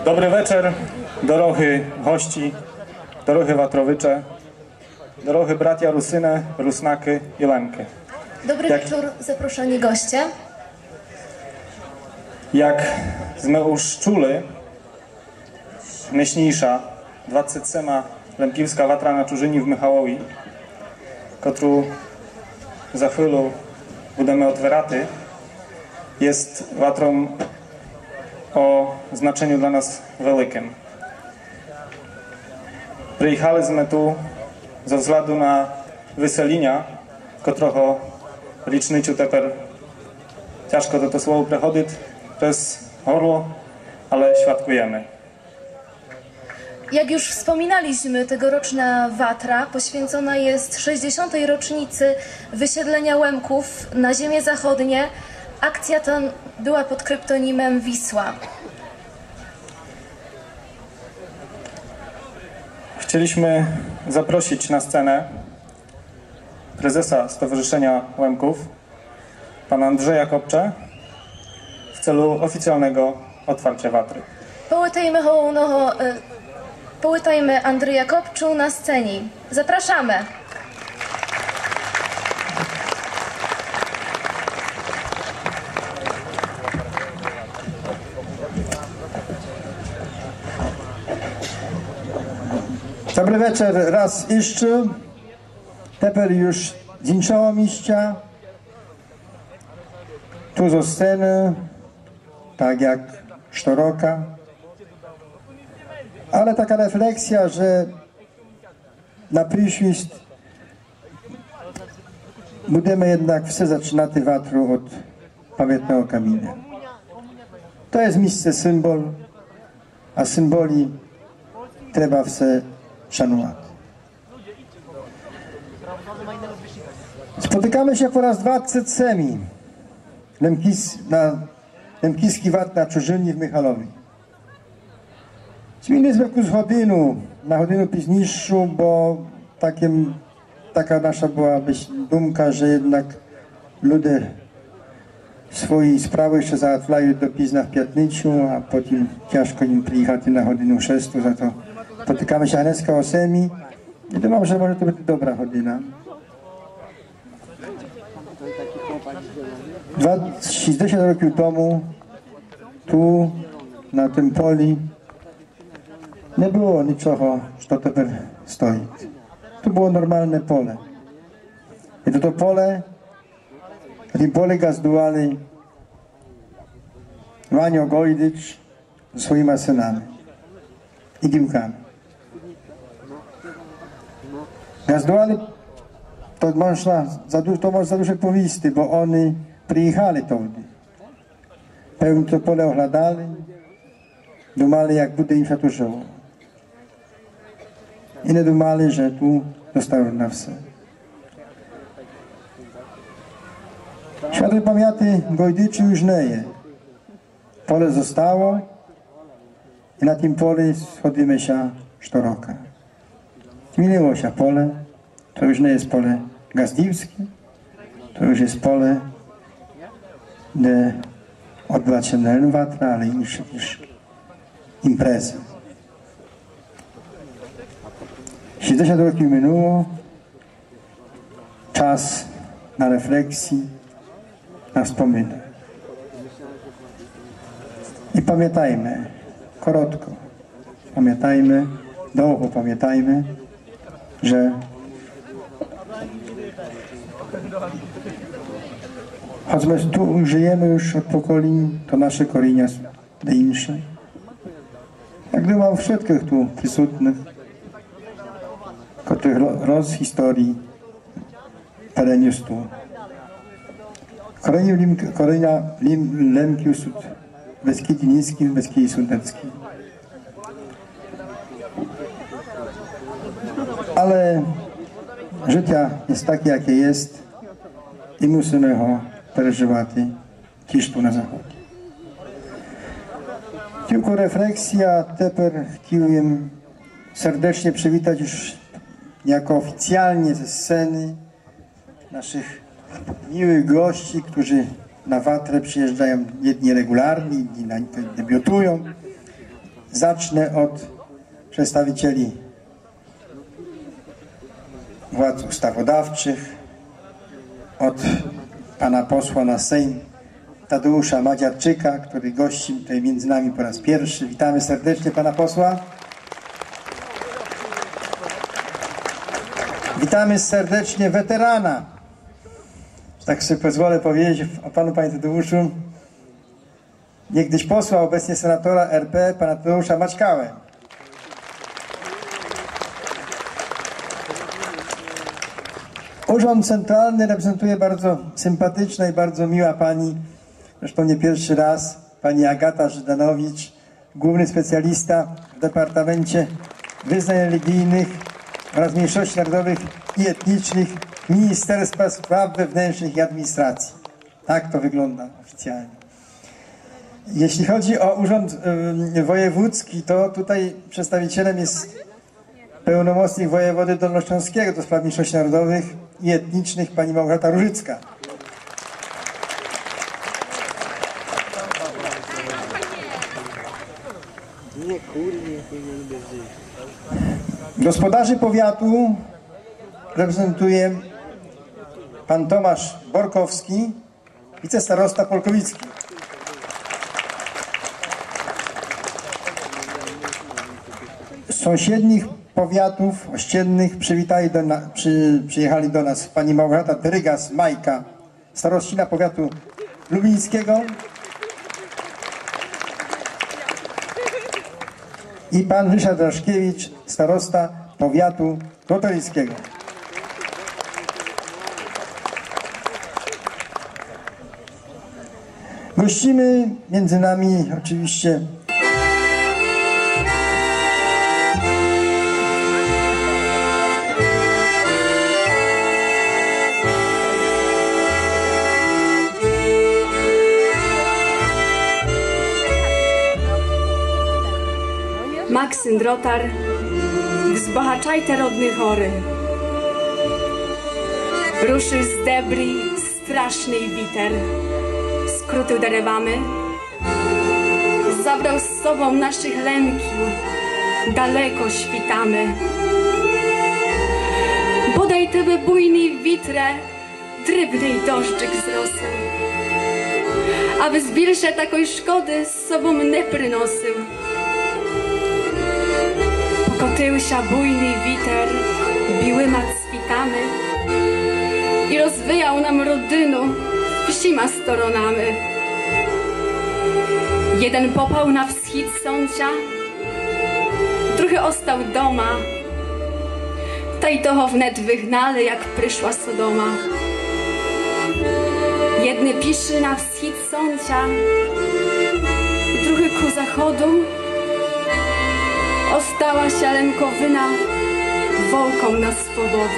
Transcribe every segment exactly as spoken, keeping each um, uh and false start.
Dobry wieczór, dorochy gości, dorochy watrowycze, dorochy bratia Rusyne, Rusnaky i Lemky. Dobry jak, wieczór, zaproszeni goście. Jak sme już czuli, najśniejsza dwadzieścia siedem Lemkiewska watra na Czużyni w Michałowi, którą za chwilę będziemy otwieraty, jest watrą o znaczeniu dla nas wielkim. Przyjechaliśmy tu ze względu na weselinia, którego licznicu teper ciężko do to słowo przechodzić przez gorło, ale świadkujemy. Jak już wspominaliśmy, tegoroczna watra poświęcona jest sześćdziesiątej rocznicy wysiedlenia Łemków na ziemię zachodnie. Akcja ta była pod kryptonimem Wisła. Chcieliśmy zaprosić na scenę prezesa Stowarzyszenia Łemków, pana Andrzeja Kopcze, w celu oficjalnego otwarcia watry. Połytajmy hołnoho, połytajmy Andrzeja Kopczu na scenie. Zapraszamy! Dobry wieczór raz jeszcze. Teper już z innego miejsca. Tu zo sceny, tak jak sztoroka. Ale taka refleksja, że na przyszłość będziemy jednak wszystko zaczynać watru od pamiętnego kamienia. To jest miejsce symbol, a symboli trzeba wszystko szanować. Spotykamy się po raz dwadzieścia siedem Lemkis, na Lemkiski Wat na Czużyni w Michalowie. Zmieniliśmy jakąś godzinę, na godzinę późniejszą, bo takim, taka nasza była dumka, że jednak ludzie swoje sprawy jeszcze załatwiają do późna w piątniczu, a potem ciężko im przyjechać na godzinę szóstą, za to spotykamy się dneska o semi i думam, że może to być dobra godzina. sześćdziesiąt roków temu tu na tym poli nie było niczego, co teraz stoi. Tu było normalne pole. I to, to pole, na tym pole gazduali Wanio Gojdycz ze swoimi synami i dziewkami. Gazduali, to można za, to można za dużo powiedzieć, bo oni przyjechali wtedy. Pełno to pole oglądali, dumali, jak będzie im się tu żyło. I nie dumali, że tu dostaną na wse. Światłej pamięci Gojdyczy już nie jest. Pole zostało i na tym pole schodzimy się sztoroka. Zmieniło się pole, to już nie jest pole gazdiwskie, to już jest pole, gdzie odbywa się nie watra, ale już jakieś imprezy. sześćdziesiąt roków minęło, czas na refleksji, na wspomnienie. I pamiętajmy, krótko, pamiętajmy, długo pamiętajmy, że choć my tu żyjemy już od pokoleń, to nasze korzenie są inne. Jak gdy mam wszystkich tu przysutnych, których roz historii pereniósł tu. Korzenia Lemkiów są w Beskidzie Niskim, w Beskidzie Sudeckim. Ale życie jest takie, jakie jest i musimy go przeżywać dziś tu na zachodzie. Tylko refleksja, teraz chciałbym serdecznie przywitać już jako oficjalnie ze sceny naszych miłych gości, którzy na watrę przyjeżdżają jedni regularni, inni debiutują. zacznę od przedstawicieli władz ustawodawczych, od pana posła na Sejm Tadeusza Madziarczyka, który gości tutaj między nami po raz pierwszy. Witamy serdecznie pana posła. Witamy serdecznie weterana, tak sobie pozwolę powiedzieć o panu, panie Tadeuszu, niegdyś posła, obecnie senatora R P, pana Tadeusza Maćkałę. Urząd Centralny reprezentuje bardzo sympatyczna i bardzo miła pani, zresztą nie pierwszy raz, pani Agata Żydanowicz, główny specjalista w Departamencie Wyznań Religijnych oraz Mniejszości Narodowych i Etnicznych Ministerstwa Spraw Wewnętrznych i Administracji. Tak to wygląda oficjalnie. Jeśli chodzi o Urząd y, Wojewódzki, to tutaj przedstawicielem jest pełnomocnik wojewody dolnośląskiego do spraw mniejszości narodowych i etnicznych pani Małgorzata Różycka. Gospodarzy powiatu reprezentuje pan Tomasz Borkowski, wicestarosta polkowicki. Z sąsiednich powiatów ościennych przywitali do na, przy, przyjechali do nas pani Małgorzata Drygas-Majka, staroscina powiatu lubińskiego, i pan Ryszard Raszkiewicz, starosta powiatu kotolickiego. Gościmy między nami oczywiście Maksym Drotar, wzbogaczajte rodny chory. Ruszył z debri straszny witer, skróty derewamy, zabrał z sobą naszych lęki, daleko świtamy. Bodaj tebe bujny witre, drybny deszczyk z rosy, aby zbirsze takiej szkody z sobą nie przynosył. Pokotył się bujny witer, biłyma cwitamy i rozwijał nam rodynu wsima storonami. Jeden popał na wschód sądzia, drugi ostał doma, ta i toho wnet wygnali, jak przyszła Sodoma. Jedny piszy na wschód sądzia, drugi ku zachodu, ostała się lękowyna wołką na swobodu.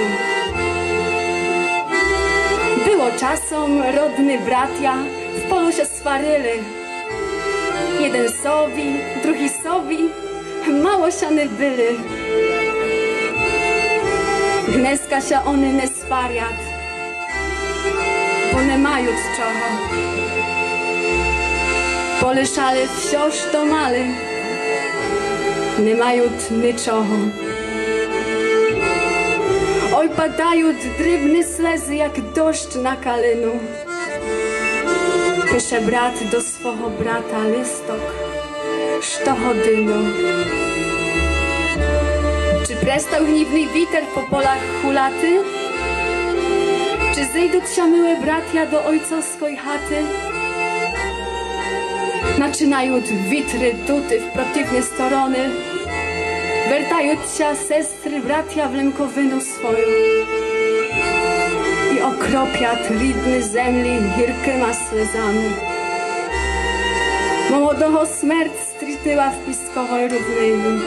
Było czasem rodny bratia w polu się swaryli. Jeden sowi, drugi sowi, mało siany byli. Gneska się one nie swariat, bo nie mają z czego. Polyszali wciąż to mali, nie mają niczego. Oj, padają drybne slezy jak deszcz na kalinu. Pisze brat do swego brata listok, što godzinu. Czy prestał gniwny witer po polach hulaty? Czy zejdą się miłe bratia do ojcowskiej chaty? Zaczynają witry tuty w przeciwne strony, wertają się sestry bratia w lękowinu swoją i okropiat lidny zemli gierkyma slezami. Młodoho śmierć strytyła w piskowej równinie.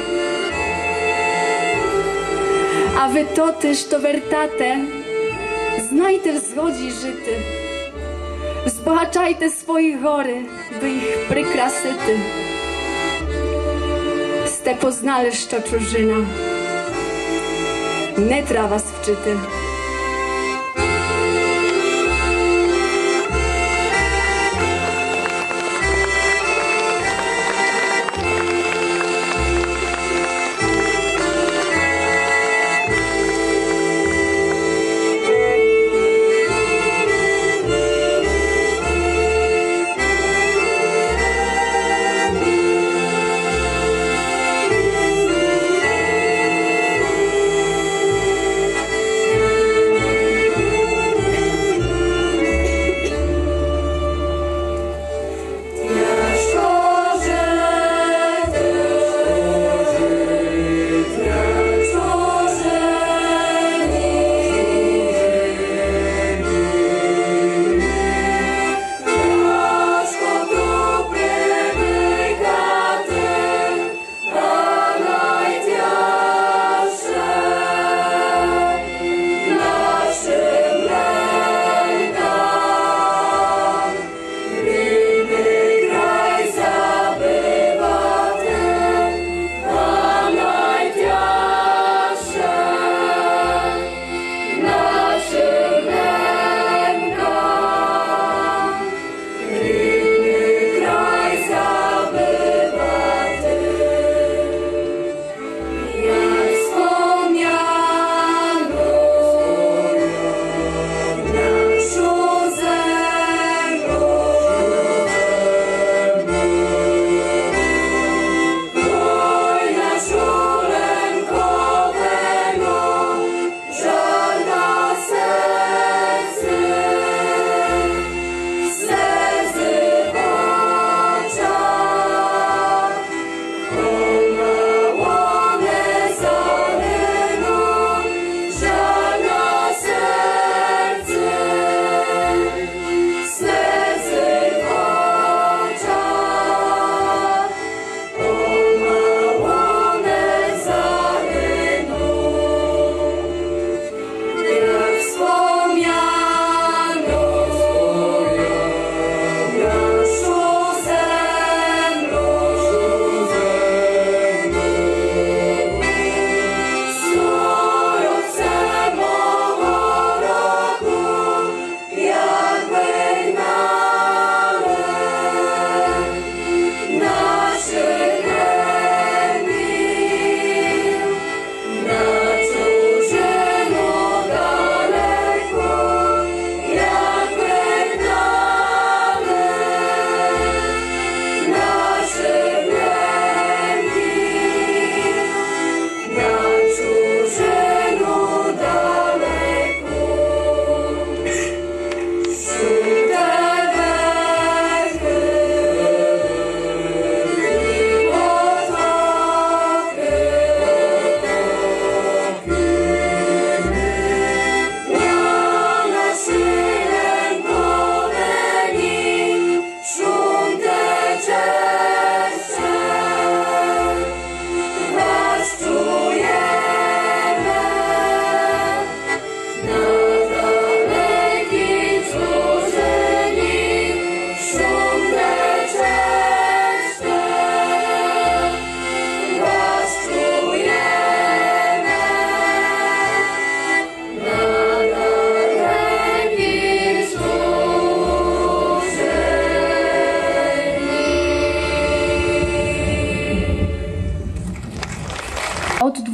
A wy to też to wertate, znajte w zgodzi żyty, wzbogaczajte swoje gory, by ich przykrasyty. Ste poznali, що чужина, не треба вас вчити.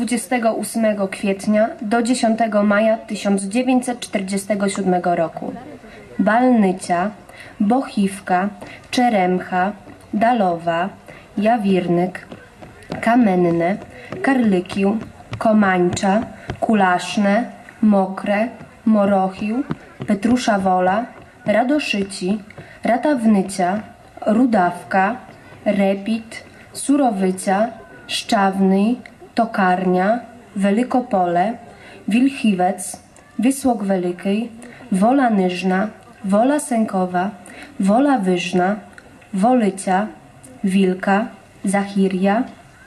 dwudziestego ósmego kwietnia do dziesiątego maja tysiąc dziewięćset czterdziestego siódmego roku. Balnycia, Bochiwka, Czeremcha, Dalowa, Jawirnyk, Kamenne, Karlykił, Komańcza, Kulaszne, Mokre, Morochił, Petrusza Wola, Radoszyci, Ratawnycia, Rudawka, Repit, Surowycia, Szczawny, Tokarnia, Welykopole, Wilchiwec, Wysłok Wielki, Wola Nyżna, Wola Sękowa, Wola Wyżna, Wolycia, Wilka, Zachiria,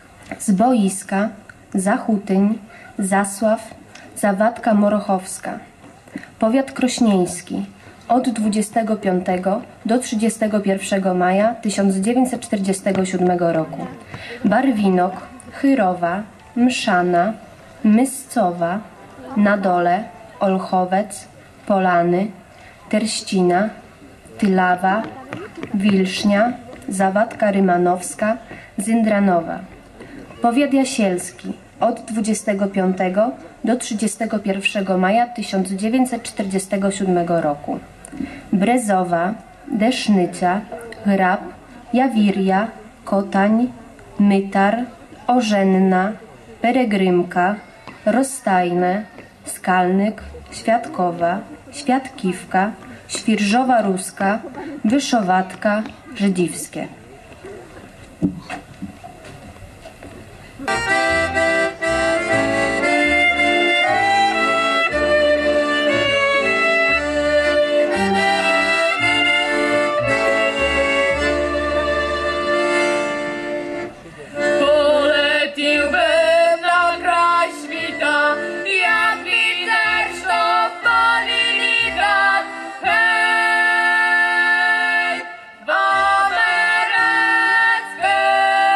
Zboiska, Zachutyń, Zasław, Zawadka Morochowska. Powiat krośnieński od dwudziestego piątego do trzydziestego pierwszego maja tysiąc dziewięćset czterdziestego siódmego roku. Barwinok, Chyrowa, Mszana, Myscowa, Nadole, Olchowec, Polany, Terścina, Tylawa, Wilsznia, Zawadka Rymanowska, Zyndranowa. Powiat jasielski od dwudziestego piątego do trzydziestego pierwszego maja tysiąc dziewięćset czterdziestego siódmego roku. Brezowa, Desznycia, Grab, Jawiria, Kotań, Mytar, Orzenna, Peregrymka, Rozstajne, Skalnyk, Świadkowa, Świadkiwka, Świrżowa Ruska, Wyszowatka, Żydziwskie. Hej, Wamerec, hej!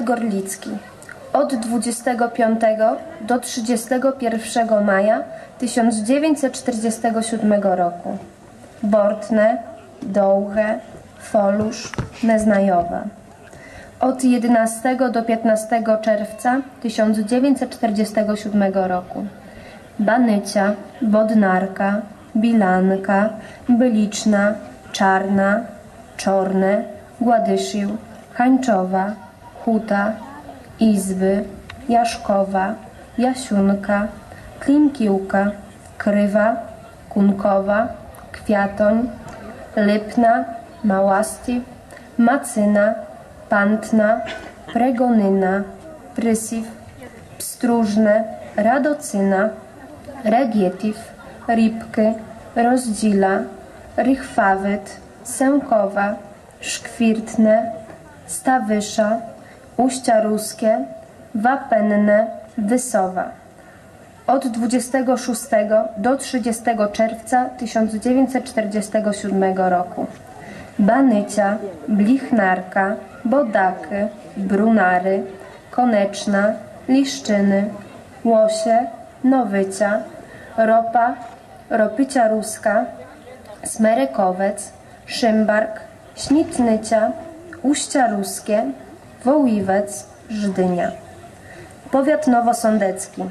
Gorlicki. Od dwudziestego piątego do trzydziestego pierwszego maja tysiąc dziewięćset czterdziestego siódmego roku. Bortne, Dołche, Folusz, Neznajowa. Od jedenastego do piętnastego czerwca tysiąc dziewięćset czterdziestego siódmego roku. Banycia, Bodnarka, Bilanka, Byliczna, Czarna, Czorne, Gładyszył, Hańczowa, Huta, Izby, Jaszkowa, Jasiunka, Klimkiłka, Krywa, Kunkowa, Kwiatoń, Lypna, Małasty, Macyna, Pantna, Pregonyna, Prysiw, Pstróżne, Radocyna, Regietiv, Ripky, Rozdzila, Rychwawyt, Sękowa, Szkwirtne, Stawysza, Uścia Ruskie, Wapenne, Wysowa. Od dwudziestego szóstego do trzydziestego czerwca tysiąc dziewięćset czterdziestego siódmego roku. Banycia, Blichnarka, Bodaky, Brunary, Koneczna, Liszczyny, Łosie, Nowycia, Ropa, Ropycia Ruska, Smerekowec, Szymbark, Śnitnycia, Uścia Ruskie, Woływiec, Żdynia. Powiat nowosądecki.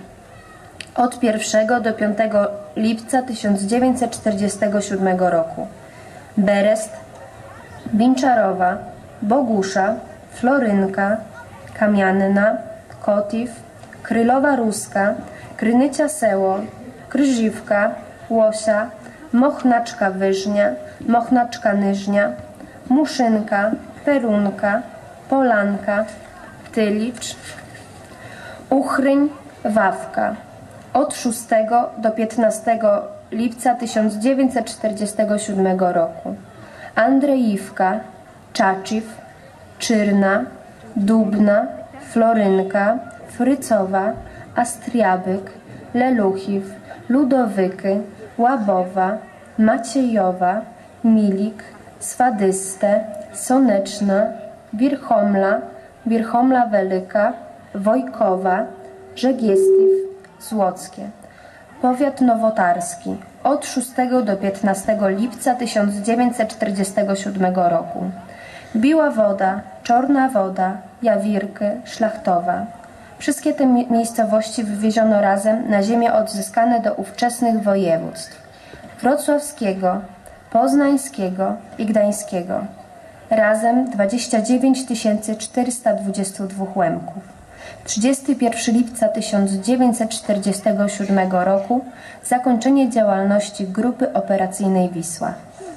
Od pierwszego do piątego lipca tysiąc dziewięćset czterdziestego siódmego roku. Berest, Binczarowa, Bogusza, Florynka, Kamianna, Kotiw, Krylowa Ruska, Krynycia Seło, Kryżiwka, Łosia, Mochnaczka Wyżnia, Mochnaczka Nyżnia, Muszynka, Perunka, Polanka, Tylicz, Uchryń, Wawka. Od szóstego do piętnastego lipca tysiąc dziewięćset czterdziestego siódmego roku. Andrzejówka, Czaciw, Czyrna, Dubna, Florynka, Frycowa, Astriabyk, Leluchiw, Ludowyky, Łabowa, Maciejowa, Milik, Swadyste, Soneczna, Wirchomla, Wirchomla Welyka, Wojkowa, Żegiestiw, Złockie. Powiat nowotarski. Od szóstego do piętnastego lipca tysiąc dziewięćset czterdziestego siódmego roku. Biła Woda, Czorna Woda, Jawirky, Szlachtowa. Wszystkie te miejscowości wywieziono razem na ziemię odzyskane do ówczesnych województw wrocławskiego, poznańskiego i gdańskiego. Razem dwadzieścia dziewięć tysięcy czterysta dwadzieścia dwa łemków. trzydziestego pierwszego lipca tysiąc dziewięćset czterdziestego siódmego roku zakończenie działalności Grupy Operacyjnej Wisła.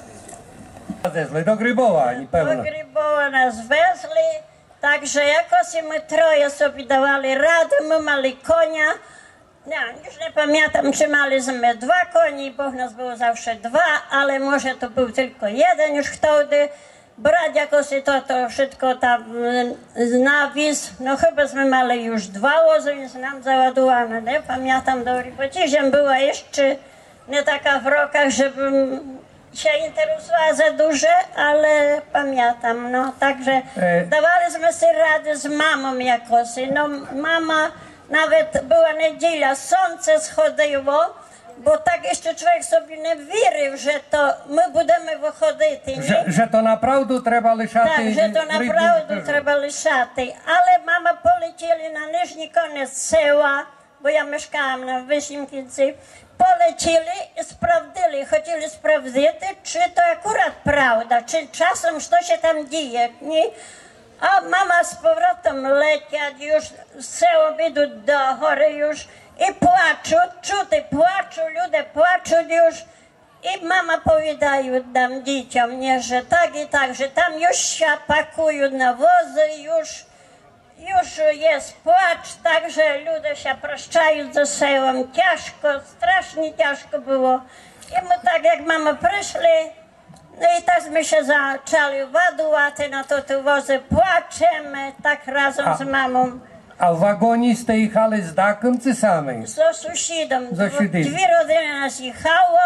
Do Gryboła, nie pewno. Do Gryboła nas wezli, także jakoś my troje sobie dawali radę, my mali konia. Nie, już nie pamiętam, czy maliśmy dwa koni, bo nas było zawsze dwa, ale może to był tylko jeden już wtedy. Brać jakoś to, to wszystko tam na wis, no chybaśmy mali już dwa wozy, więc nam załadowane, nie pamiętam dobrze, bo dzisiaj była jeszcze nie taka w rokach, żebym się interesowała za duże, ale pamiętam, no także e... dawaliśmy sobie radę z mamą jakoś, no mama nawet była niedziela, słońce schodziło, bo tak jeszcze człowiek sobie nie wierzył, że to my będziemy wychodzić. Że, że to naprawdę trzeba liszати. Tak, że to naprawdę trzeba liszati. Ale mama polecieli na niżny koniec sela, bo ja mieszkałam na Wysimkicy. Polecieli i sprawdzili, chcieli sprawdzić, czy to akurat prawda, czy czasem co się tam dzieje. Nie? A mama z powrotem leciać już, seło idą do góry już. I płaczą, czuty płaczą, ludzie płaczą już i mama powiedziała nam dzieciom, nie, że tak i tak, że tam już się pakują na wozy, już, już jest płacz, także ludzie się prощаją ze sobą, ciężko, strasznie ciężko było. I my tak jak mama przyszli, no i tak my się zaczęli ładować na to te wozy, płaczemy tak razem A. z mamą. A w wagonie ste jechali z dakiem czy sami? Z sąsiadem. Dwie rodziny nas jechało,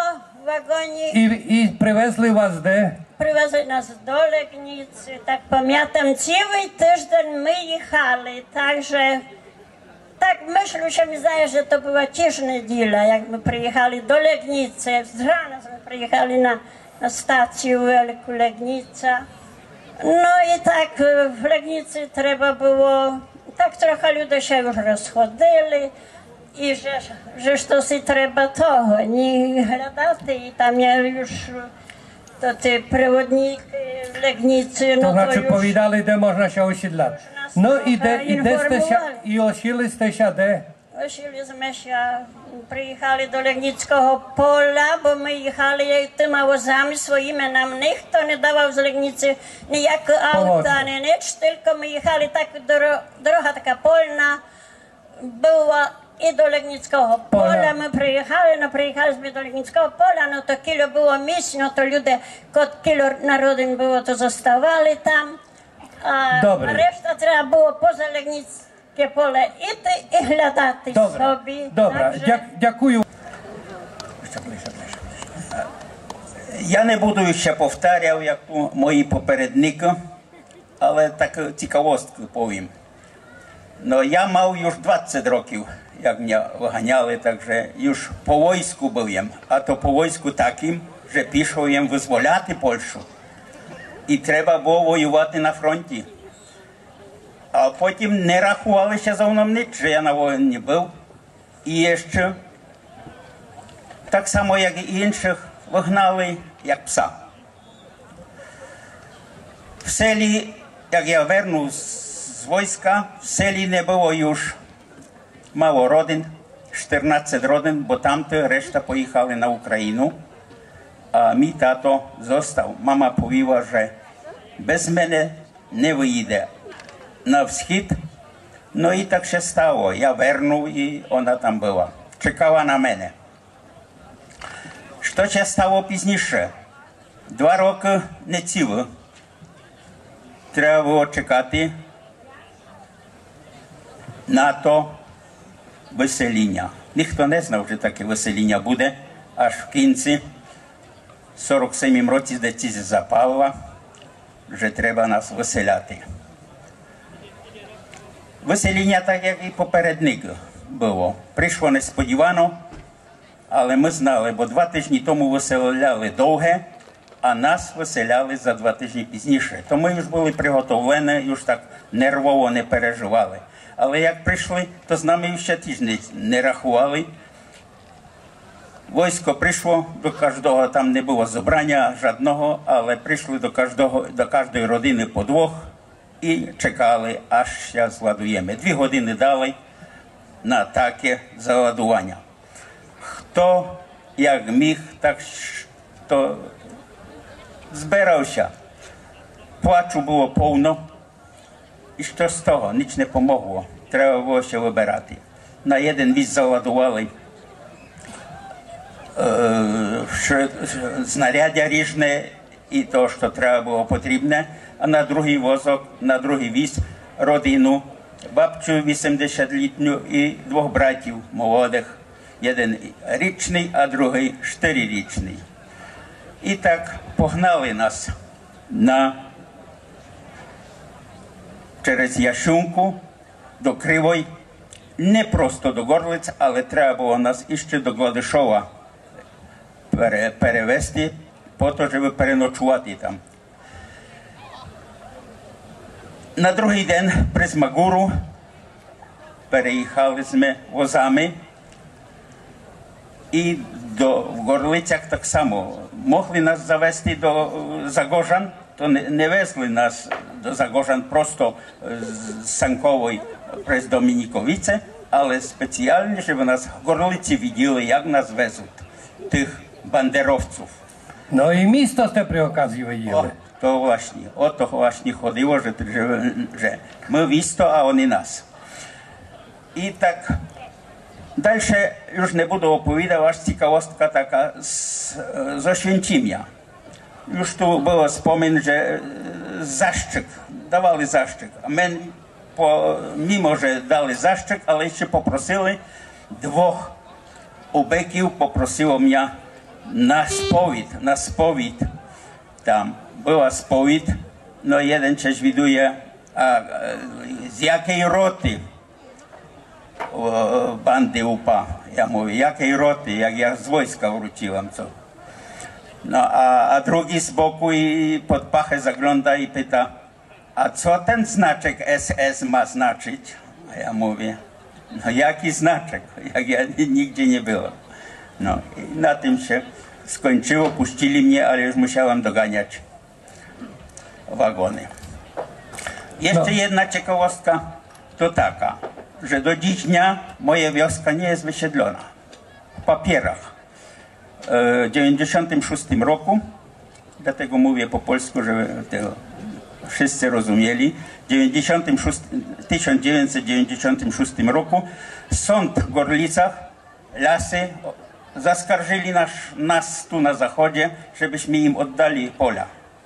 wagonie. I, I привезли вас де? Привезли нас до Legnicy. Tak pamiętam, cały tydzień my jechali, także tak myślę, że mi zdaje, że to była też niedziela, jak my przyjechali do Legnicy. Z rana my przyjechali na, na stację Wielką Legnica. No i tak w Legnicy trzeba było, tak trochę ludzie się już rozchodzili i że, że to si trzeba toho, nie gledati i tam ja już to ty przewodnik w Legnicy, no To to znaczy już powiedzieli, де можна się osiedlać. No i де, i де сте ся, i osiedliście się де? Osiedliśmy się, przyjechali do Legnickiego pola, bo my jechali tymi wozami swoimi, nam nikt to nie dawał z Legnicy nijako auta, ani nic, tylko my jechali tak, dro, droga taka polna była i do Legnickiego pola. My przyjechali, no przyjechaliśmy do Legnickiego pola, no to kilo było miejsc, no to ludzie, kot kilo narodzin było, to zostawali tam, a Dobry. reszta trzeba było poza Legnicką pole іти і глядати Добре, собі. добре. Także- Дя, дякую. Я не буду ще повторяв, як у мої попередники, але так цікавостку повім. Но я мав już двадцять років, як мене виганяли, так що już по війську був єм. А то по війську таким, що пішов єм визволяти Польщу. І треба було воювати на фронті. А потім не рахувалися за мною ніч, що я на війні був. І ще так само, як і інших, вигнали, як пса. В селі, як я вернув з війська, в селі не було już мало родин, чотирнадцять родин, бо там-то решта поїхали на Україну. А мій тато został. Мама повіла, що без мене не виїде на схід. Ну і так ще стало. Я вернув і вона там була. Чекала на мене. Що ще стало пізніше? Два роки не ціло. Треба було чекати на то висеління. Ніхто не знав, що таке висеління буде. Аж в кінці сорок сьомому році децизія запала, що треба нас виселяти. Висеління, так як і попередник було. Прийшло несподівано, але ми знали, бо два тижні тому виселяли довге, а нас виселяли за два тижні пізніше. То ми вже були приготовлені, вже так нервово не переживали. Але як прийшли, то з нами ще тиждень не рахували. Військо прийшло, до кожного там не було зібрання жодного, але прийшли до кожного, до кожної родини по двох і чекали, аж ще зладуємо. Дві години дали на таке заладування. Хто як міг, так що збирався. Плачу було повно. І що з того? Ніч не помогло. Треба було ще вибирати. На один віз заладували е, знаряддя різне і то, що треба було потрібне, а на другий возок, на другий віз родину, бабцю вісімдесятилітню і двох братів молодих. Один річний, а другий чотирирічний. І так погнали нас на через Яшунку до Кривої, не просто до Горлиць, але треба було нас іще до Гладишова пере, перевезти, по то, щоб переночувати там. На другий день при Змагуру переїхали ми возами і до, в Горлицях так само. Могли нас завести до Загожан, то не, не везли нас до Загожан просто з Санкової през Домініковице, але спеціально, щоб нас в Горлиці виділи, як нас везуть, тих бандеровців. No i misto ste pri okazji О, виділи. то власне, ото власне ходило, що, що, що ми вісто, а вони нас. І так, далі już не буду оповідати, аж цікавостка така з, з Oświęcimia. Już tu było wspomnień, że zaszczyt, dawali zaszczyt. A my, po, mimo że dali zaszczyt, ale jeszcze poprosili dwóch ubeków, poprosiło mnie na sповідь, на сповідь там була сповідь, no jeden coś widuje, a z jakiej roty o, bandy UPA. Ja mówię, jakiej roty, jak ja z wojska wróciłem, co? No a, a drugi z boku i pod pachę zagląda i pyta, a co ten znaczek S S ma znaczyć? A ja mówię, no jaki znaczek, jak ja nigdzie nie byłem. No i na tym się skończyło, puścili mnie, ale już musiałem doganiać wagony. Jeszcze No. jedna ciekawostka to taka, że do dziś dnia moja wioska nie jest wysiedlona. W papierach. W dziewięćdziesiątym szóstym roku, dlatego mówię po polsku, żeby tego wszyscy rozumieli, w tysiąc dziewięćset dziewięćdziesiątym szóstym roku sąd w Gorlicach, lasy zaskarżyli nas, nas tu na zachodzie, żebyśmy im oddali pola.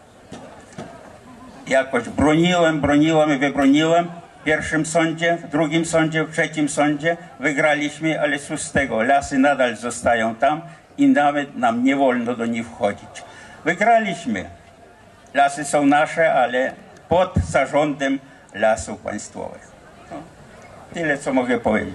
Jakoś broniłem, broniłem i wybroniłem. W pierwszym sądzie, w drugim sądzie, w trzecim sądzie wygraliśmy, ale cóż z tego, lasy nadal zostają tam i nawet nam nie wolno do nich wchodzić. Wygraliśmy. Lasy są nasze, ale pod zarządem Lasów Państwowych. No, tyle, co mogę powiedzieć.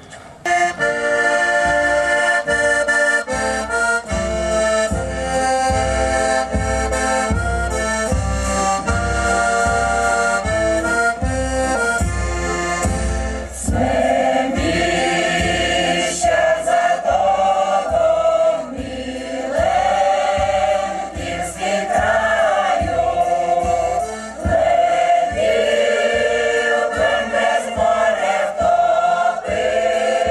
Без моря втопив.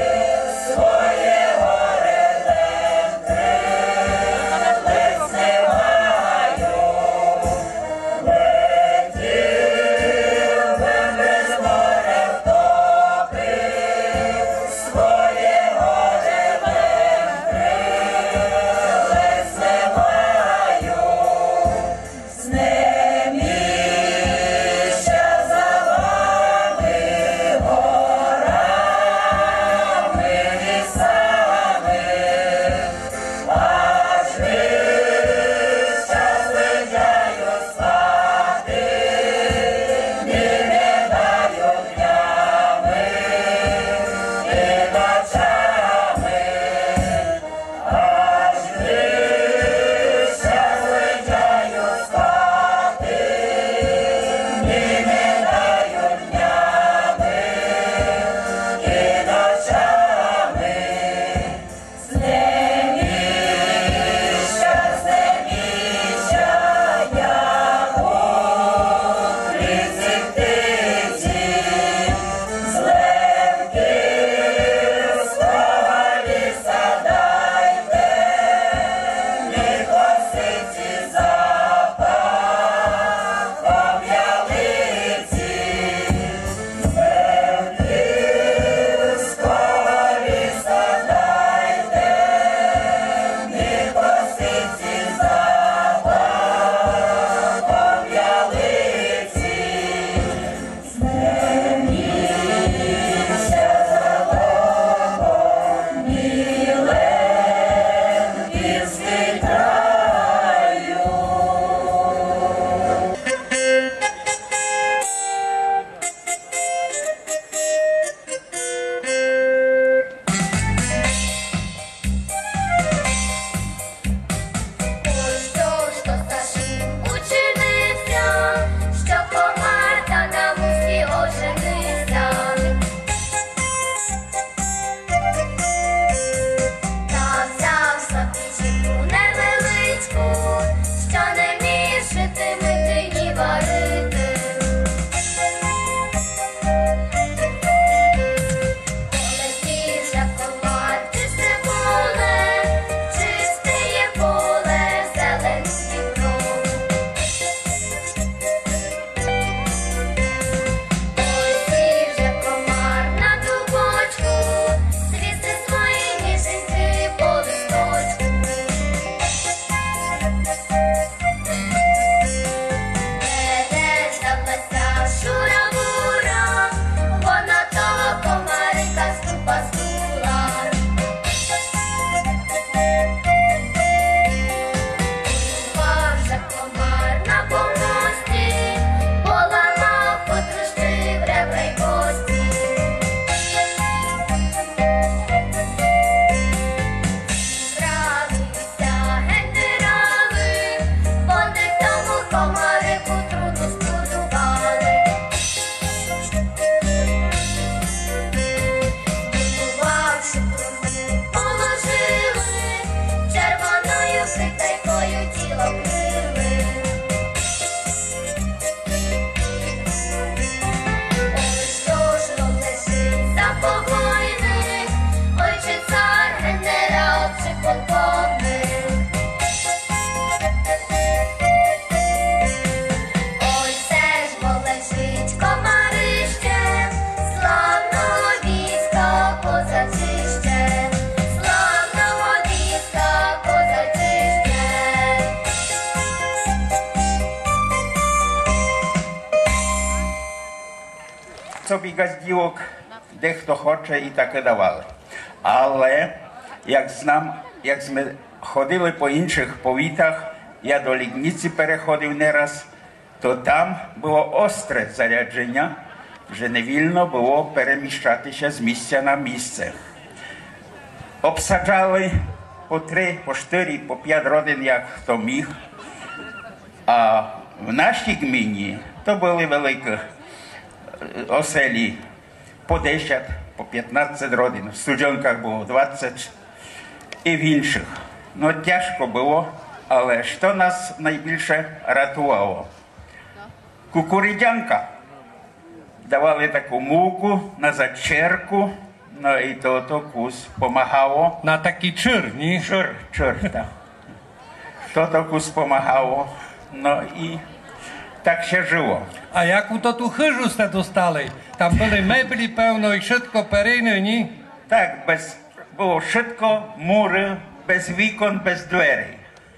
собі газдівок, де хто хоче, і таке давали. Але, як знам, як ми ходили по інших повітах, я до Лігниці переходив не раз, то там було остре зарядження, вже не вільно було переміщатися з місця на місце. Обсаджали по три, по чотири, по п'ять родин, як хто міг. А в нашій гміні то були великі оселі по десять, по п'ятнадцять родин. В Студенках було двадцять і в інших. Ну, тяжко було, але що нас найбільше рятувало? Кукурудзянка. Давали таку муку на зачерку, ну і то, то кус помагало. Na taki czyr, nie? Чир, чир, так. То, то кус помагало, ну і так ще жило. A jaku to tu chyżu ste dostali? Tam były mebli pełno i wszystko peryny, nie? Так, без, було швидко, мури, без вікон, без дверей.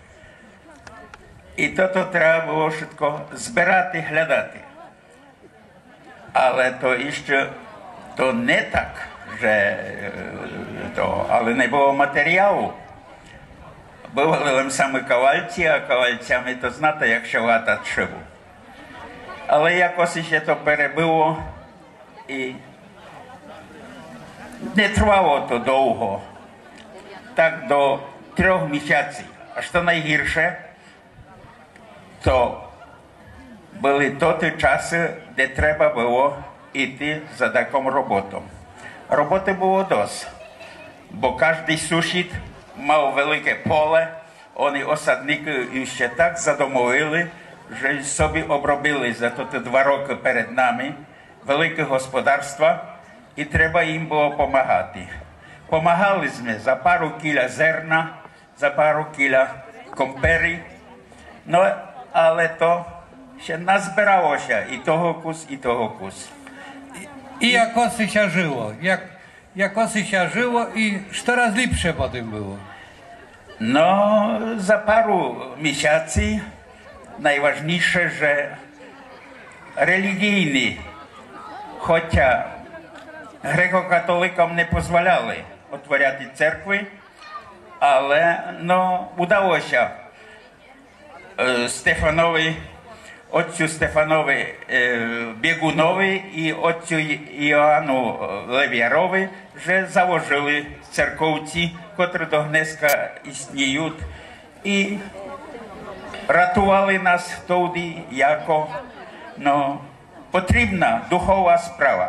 І то, то треба було швидко збирати, глядати. Але то іще, то не так, że to, ale nie było materiału. Były same kawalci, a kawalcami to znate, jak się lata trzeba. Ale jakoś się to perebyło i nie trwało to długo. Tak do trzech miesięcy. A co najgorsze, to były to te czasy, gdzie trzeba było iść za taką robotą. Роботи було досить, бо кожен сусід мав велике поле, вони осадники ще так задомовили, що собі обробили за ті два роки перед нами велике господарство, і треба їм було допомагати. Помагали ми за пару кіля зерна, за пару кіля компери, ну, але то ще назбиралося і того кус, і того кус. I jak osy się żyło, jak, jak osy się żyło i coraz lepsze potem było. No, za paru miesięcy najważniejsze, że religijni, chociaż grekokatolikom nie pozwalali otwierać cerkwy, ale no, udało się Stefanowi, Отцю Стефанові Бігунові і отцю Іоанну Лев'ярові вже заложили церковці, котрі до Гнеска існують, і рятували нас тоді, яко no, потрібна духова справа.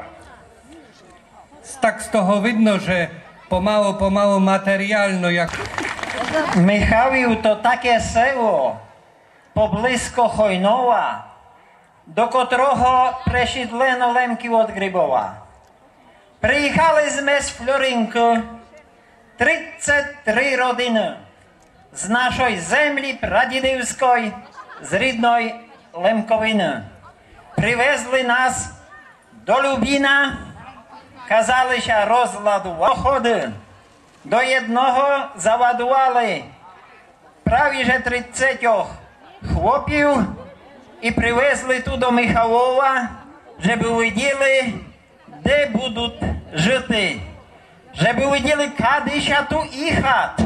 Tak z toho widno, że pomału, pomału materialno jak... Михайлів то таке село, поблизько Хойнова, до котрого присідлено лемків від Грибова. Приїхали ми з Флоринки, тридцять три родини, з нашої землі прадідівської, з рідної Лемковини. Привезли нас до Любіна, казалися розладувати. До одного завадували prawie że тридцятьох chłopів і привезли тут до Михайлова, щоб виділи, де будуть жити, щоб виділи, куди ще ту їхати.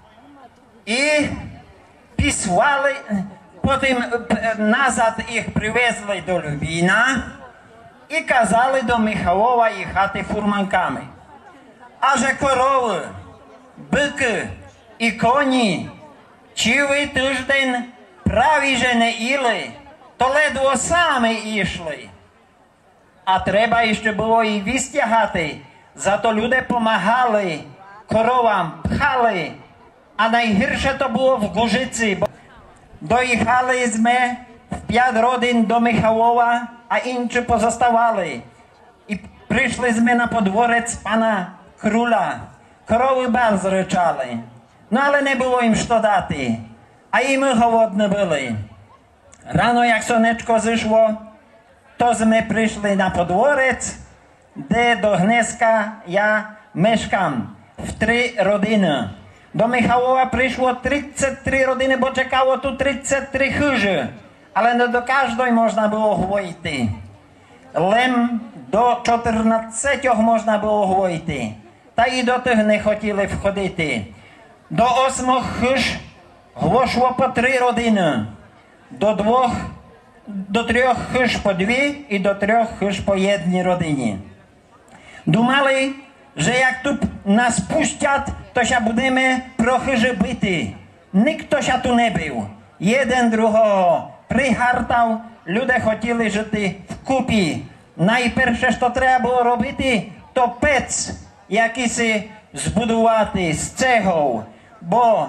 І післали, потім назад їх привезли до Любіна і казали до Михайлова їхати фурманками. А же корови, бики і коні цілий тиждень праві же не їли, то ледве самі йшли. А треба ще було і вістягати, зато люди помагали, коровам пхали, а найгірше то було в Гужиці. Доїхали ми в п'ять родин до Михайлова, а інші позоставали. І прийшли ми на подворець пана Króla. Korowy bardzo ryczały. No ale nie było im co dati. A i my głodne byli. Rano jak słoneczko zeszło, to my przyszli na podwórec, gdzie do Gnieska ja mieszkam. W trzy rodziny. Do Michałowa przyszło trzydzieści trzy rodziny, bo czekało tu trzydzieści trzy chyży. Ale no do każdej można było wejść. Lem до чотирнадцятьох можна було войти. Та і до тих не хотіли входити. До осьмох ж глошло по три родини. До двох, до трьох ж по дві і до трьох ж по одній родині. Думали, że jak tu nas puściat, to się będziemy trochę bity. Nikt się tu nie był. Jeden drugiego przyhartał, ludzie chcieli żyć w kupie. Najpierw, co trzeba było robić, to pec jakiś zbudować z cechą, bo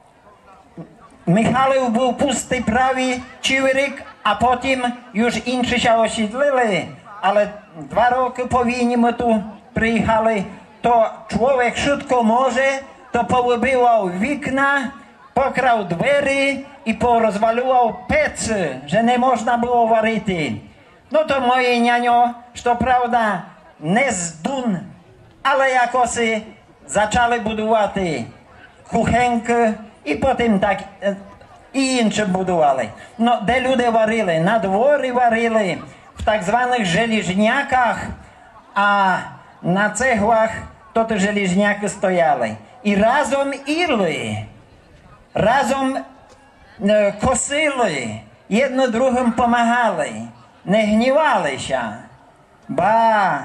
Michał był pusty prawie człowiek, a potem już inni się osiedlili, ale dwa roki powinni tu przyjechali, to człowiek szybko może, to powybywał wikna, pokrał drzwi i porozwaluwał pecy, że nie można było waryć. No to moje nianio, co prawda, nie z dun, ale jakoś zaczęli budować kuchenkę i potem tak i inne budowali. No, de ludzie waryli, na dworze waryli, w tak zwanych żeliźniakach, a na cechłach to te żeliźniaki stojali. I razem irli, razem e, kosili, jedno drugim pomagali, nie gniewali się. Ba!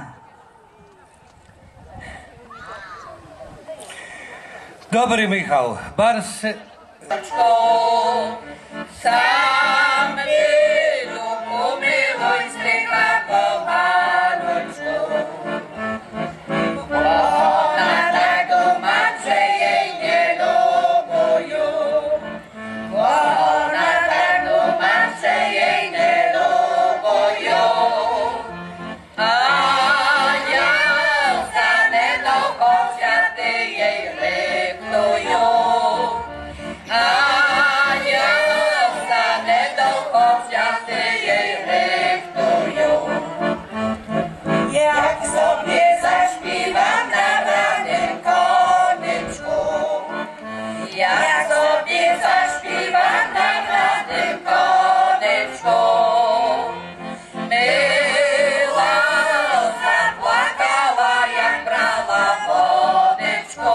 Dobry Michał, bardzo... Sam wielu pomyłoj strycha kochanuczku. Ona tak umatrze jej nie lubują. Ona tak umatrze jej nie lubują. A ja stanę do kościaty jej ryknują. A ja stanę do kościaty jej ryknują. Jak sobie zaśpiewam na ranym konyczku, jak sobie zaśpiewam na ranym konyczku, myła zapłakała jak brała wodyczku.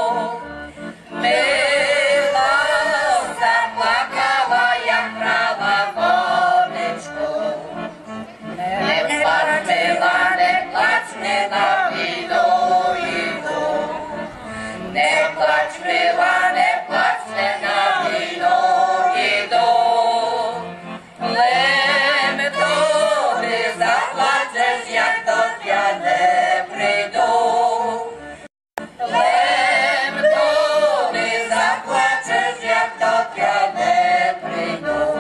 Myła zapłakała jak brała wodyczku. Nie płacz, myła, nie płacz, nie nawinuj. Nie płacz, myła, nie płacz, nie nawinuj. Lem tobie zapłaczesz, jak do piany przyjdą. Lem tobie zapłaczesz, jak do piany przyjdą.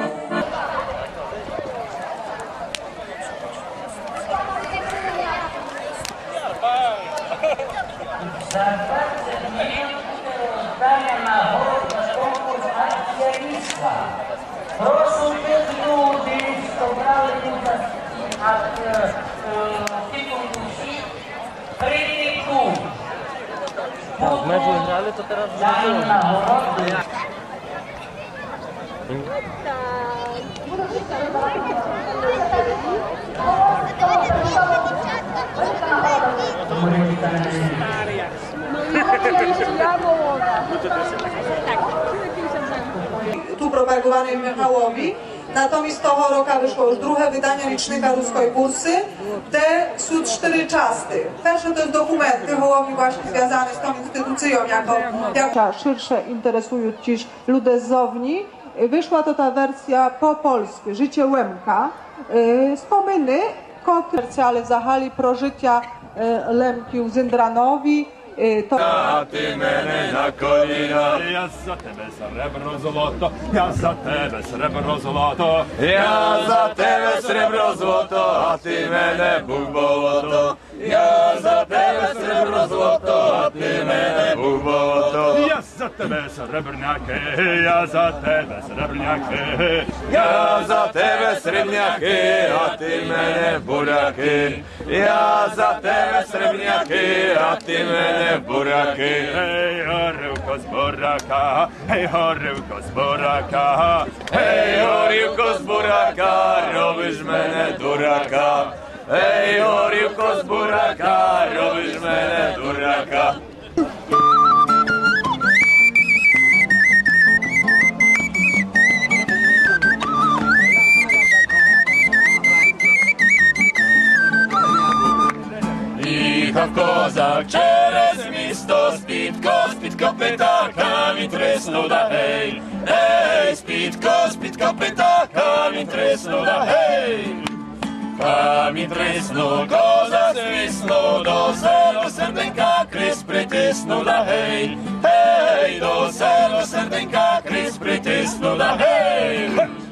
Proszę tych ludzi, co brali udział w tym konkursie, przyjmij tu. W meczu grali, to teraz Dają nagrody. Tu propagowanej Michałowi. Natomiast toho roka wyszło już drugie wydanie licznika ruskiej bursy. Te są cztery czasty. Pierwsze to jest dokumenty Hołowi właśnie związane z tą instytucją jako... jako... Szersze interesują dziś ludzie z Zowni. Wyszła to ta wersja po polsku, Życie Łemka. Wspominy, wersja, ale w zahali prożycia Lemki Zyndranowi. To... A ty мене на коліна, я за тебе сребро золото, я за тебе сребро золото, я за тебе сребро золото, а ти мене Бог болото, я за тебе сребро золото, а ти мене Бог болото, я за тебе сребрняки, я за тебе сребрняки, я за тебе срібняки, а ти мене буряки, я за тебе срібняки, а ти мене buraky. Hej, horyłko z buraka, hej, horyłko z buraka, hej, horyłko z buraka, robisz mnie duraka, Ej, горівко з бурака, робиш мене дурака. Їхав козак через місто, з-під коз, під копита камінь триснув, да гей, ей, з-під коз, під копита камінь триснув, да гей. Камінь триснув, коза свиснув, до себе серденька крізь притиснув, да гей, гей, до себе серденька крізь притиснув, да гей.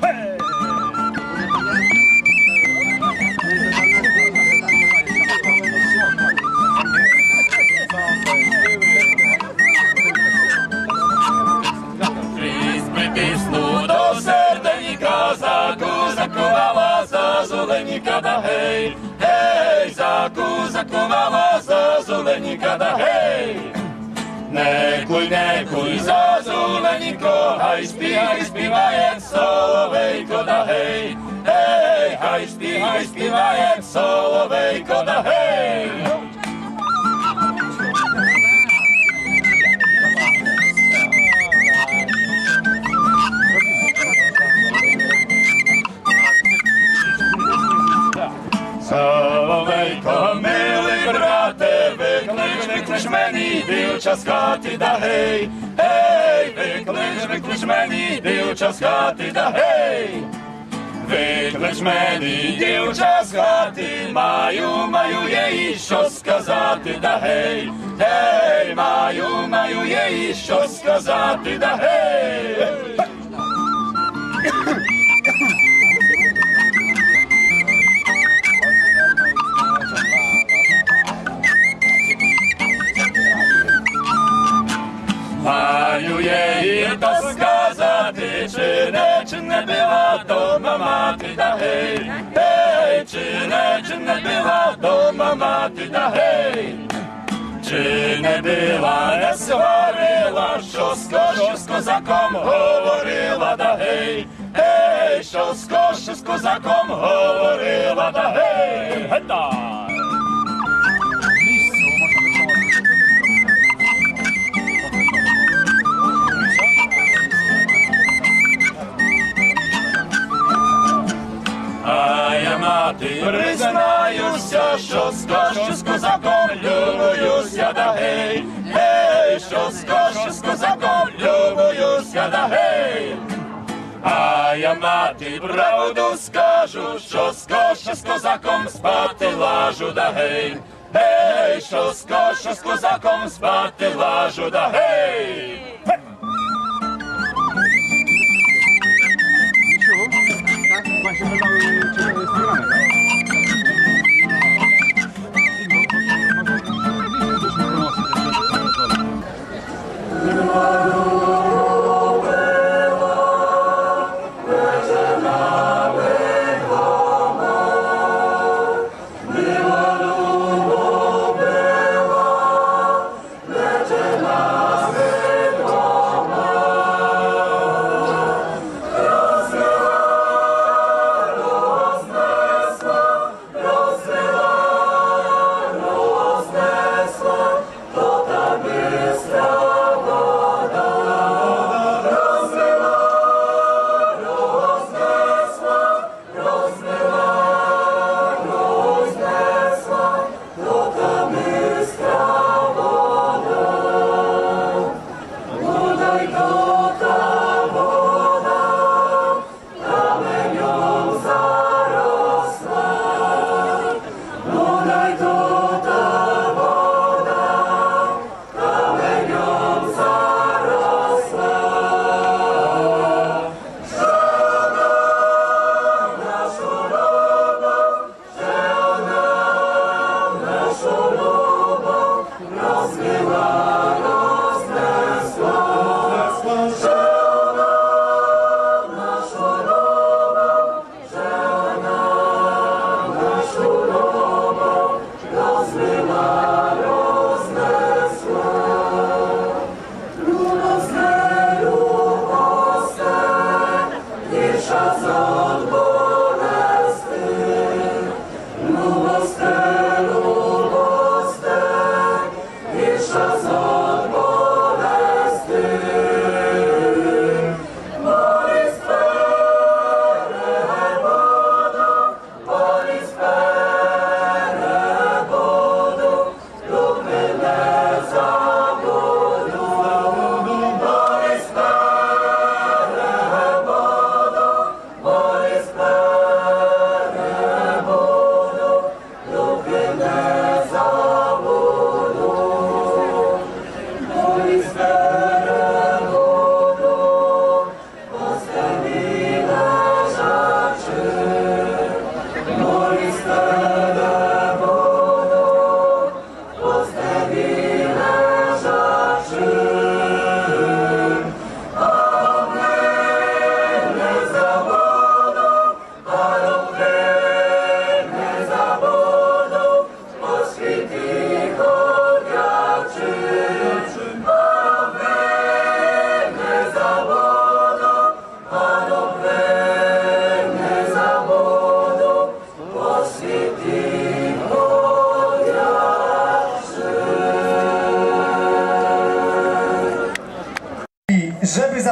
Крізь притиснув до серденька, заку закувала зазуленька, да гей, гей, заку закувала зазуленька, да гей. Не куй, не куй, зазуленько, хай співай, співає соловейко, да гей, гей, хай співай, співає соловейко, да гей. Соловейко, милий брате, виклич, виклич мені дівча з хати, да гей, гей, виклич, виклич мені дівча з хати, да гей. Виклич мені дівча з хати, маю, маю їй щось сказати, да гей, гей, маю, маю їй щось сказати, да гей. Маю їй то сказати, чи не, чи не була дома мати, да гей, гей, чи не, чи не була дома мати, да гей. Чи не била, не сварила, що з що з козаком говорила, да гей, гей, що з що з козаком говорила, да гей, гета. А я мати, признаюся, що скоро з козаком любуюся, да гей, гей, що скоро з козаком любуюся, да гей. А я мати, правду скажу, що скоро з козаком спати лажу, да гей, гей, що скоро з козаком спати лажу, да гей. Roznесła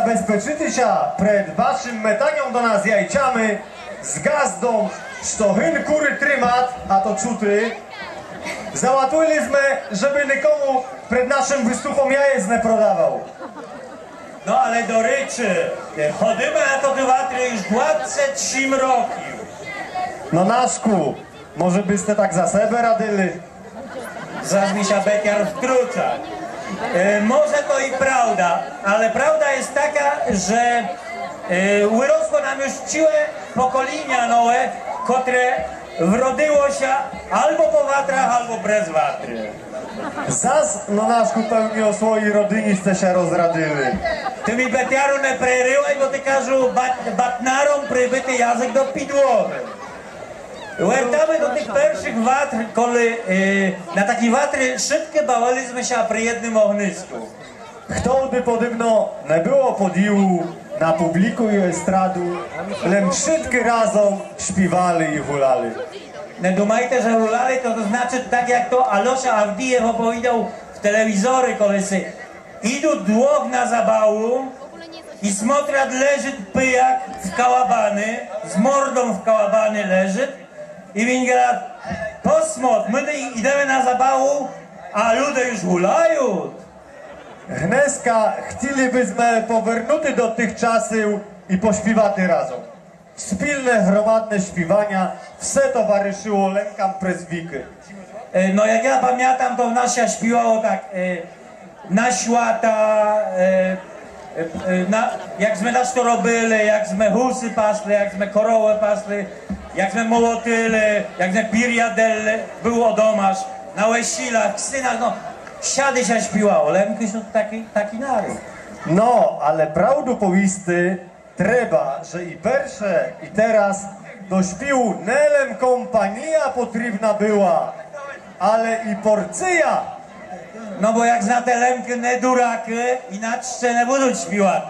zabezpečite sa pred vašim metaniem do nás jajčami s gazdom, što hyn kury trymat, a to čutry. Załatwili sme, żeby nikomu pred naszym wystupom jajec nie prodawał. No ale do ryczy, chodzimy na to watry już dwadzieścia trzy roki. No Naszku, może byste tak za sebe radyli? Zaraz mi się Betiar wkróca. E, może to i prawda, ale prawda jest taka, że e, wyrosło nam już całe pokolenia nowe, które wrodyło się albo po watrach, albo bez watry. Zas, no Naszku, pełni o swojej rodyni ste się rozradyli. Ty mi Betiaru nie preryłaj, bo ty każą bat, batnarom przybyty język do pidłowy. Wертamy do tych pierwszych watr, kiedy e, na takie watry szybko bawiliśmy się przy jednym ognisku. Kto by podobno nie było podiłu na publiku i estradu, lem wszystkie razem śpiewali i hulali. Nie dumajcie, że hulali, to, to znaczy tak jak to Alosza Awdijew opowiedział w telewizory, kiedy się idą dwóch na zabału i smotrad leży pyjak w kałabany, z mordą w kałabany leży. I wingra, posmot, my idziemy na zabawę, a ludzie już hulają. Dneska chcielibyśmy powrócić do tych czasów i pośpiewać razem. Wspólne, gromadne śpiewania, wse towarzyszyło lękam przez wiki. No jak ja pamiętam, to w nas się śpiewało tak, e, na świata, e, e, na, jak sme nas to robili, jak sme husy pasli, jak sme korowy pasli, jak sme mołotyli, jak sme piriadeli, było domasz, na łesilach, synach, no, siady się śpiewało, Lemki są taki, taki naród. No, ale prawdu powisty, trzeba, że i persze, i teraz do śpiwu nelem kompania potrzebna była, ale i porcja. No bo jak zna te Lemki, nie duraki, inaczej nie będą śpiewaty.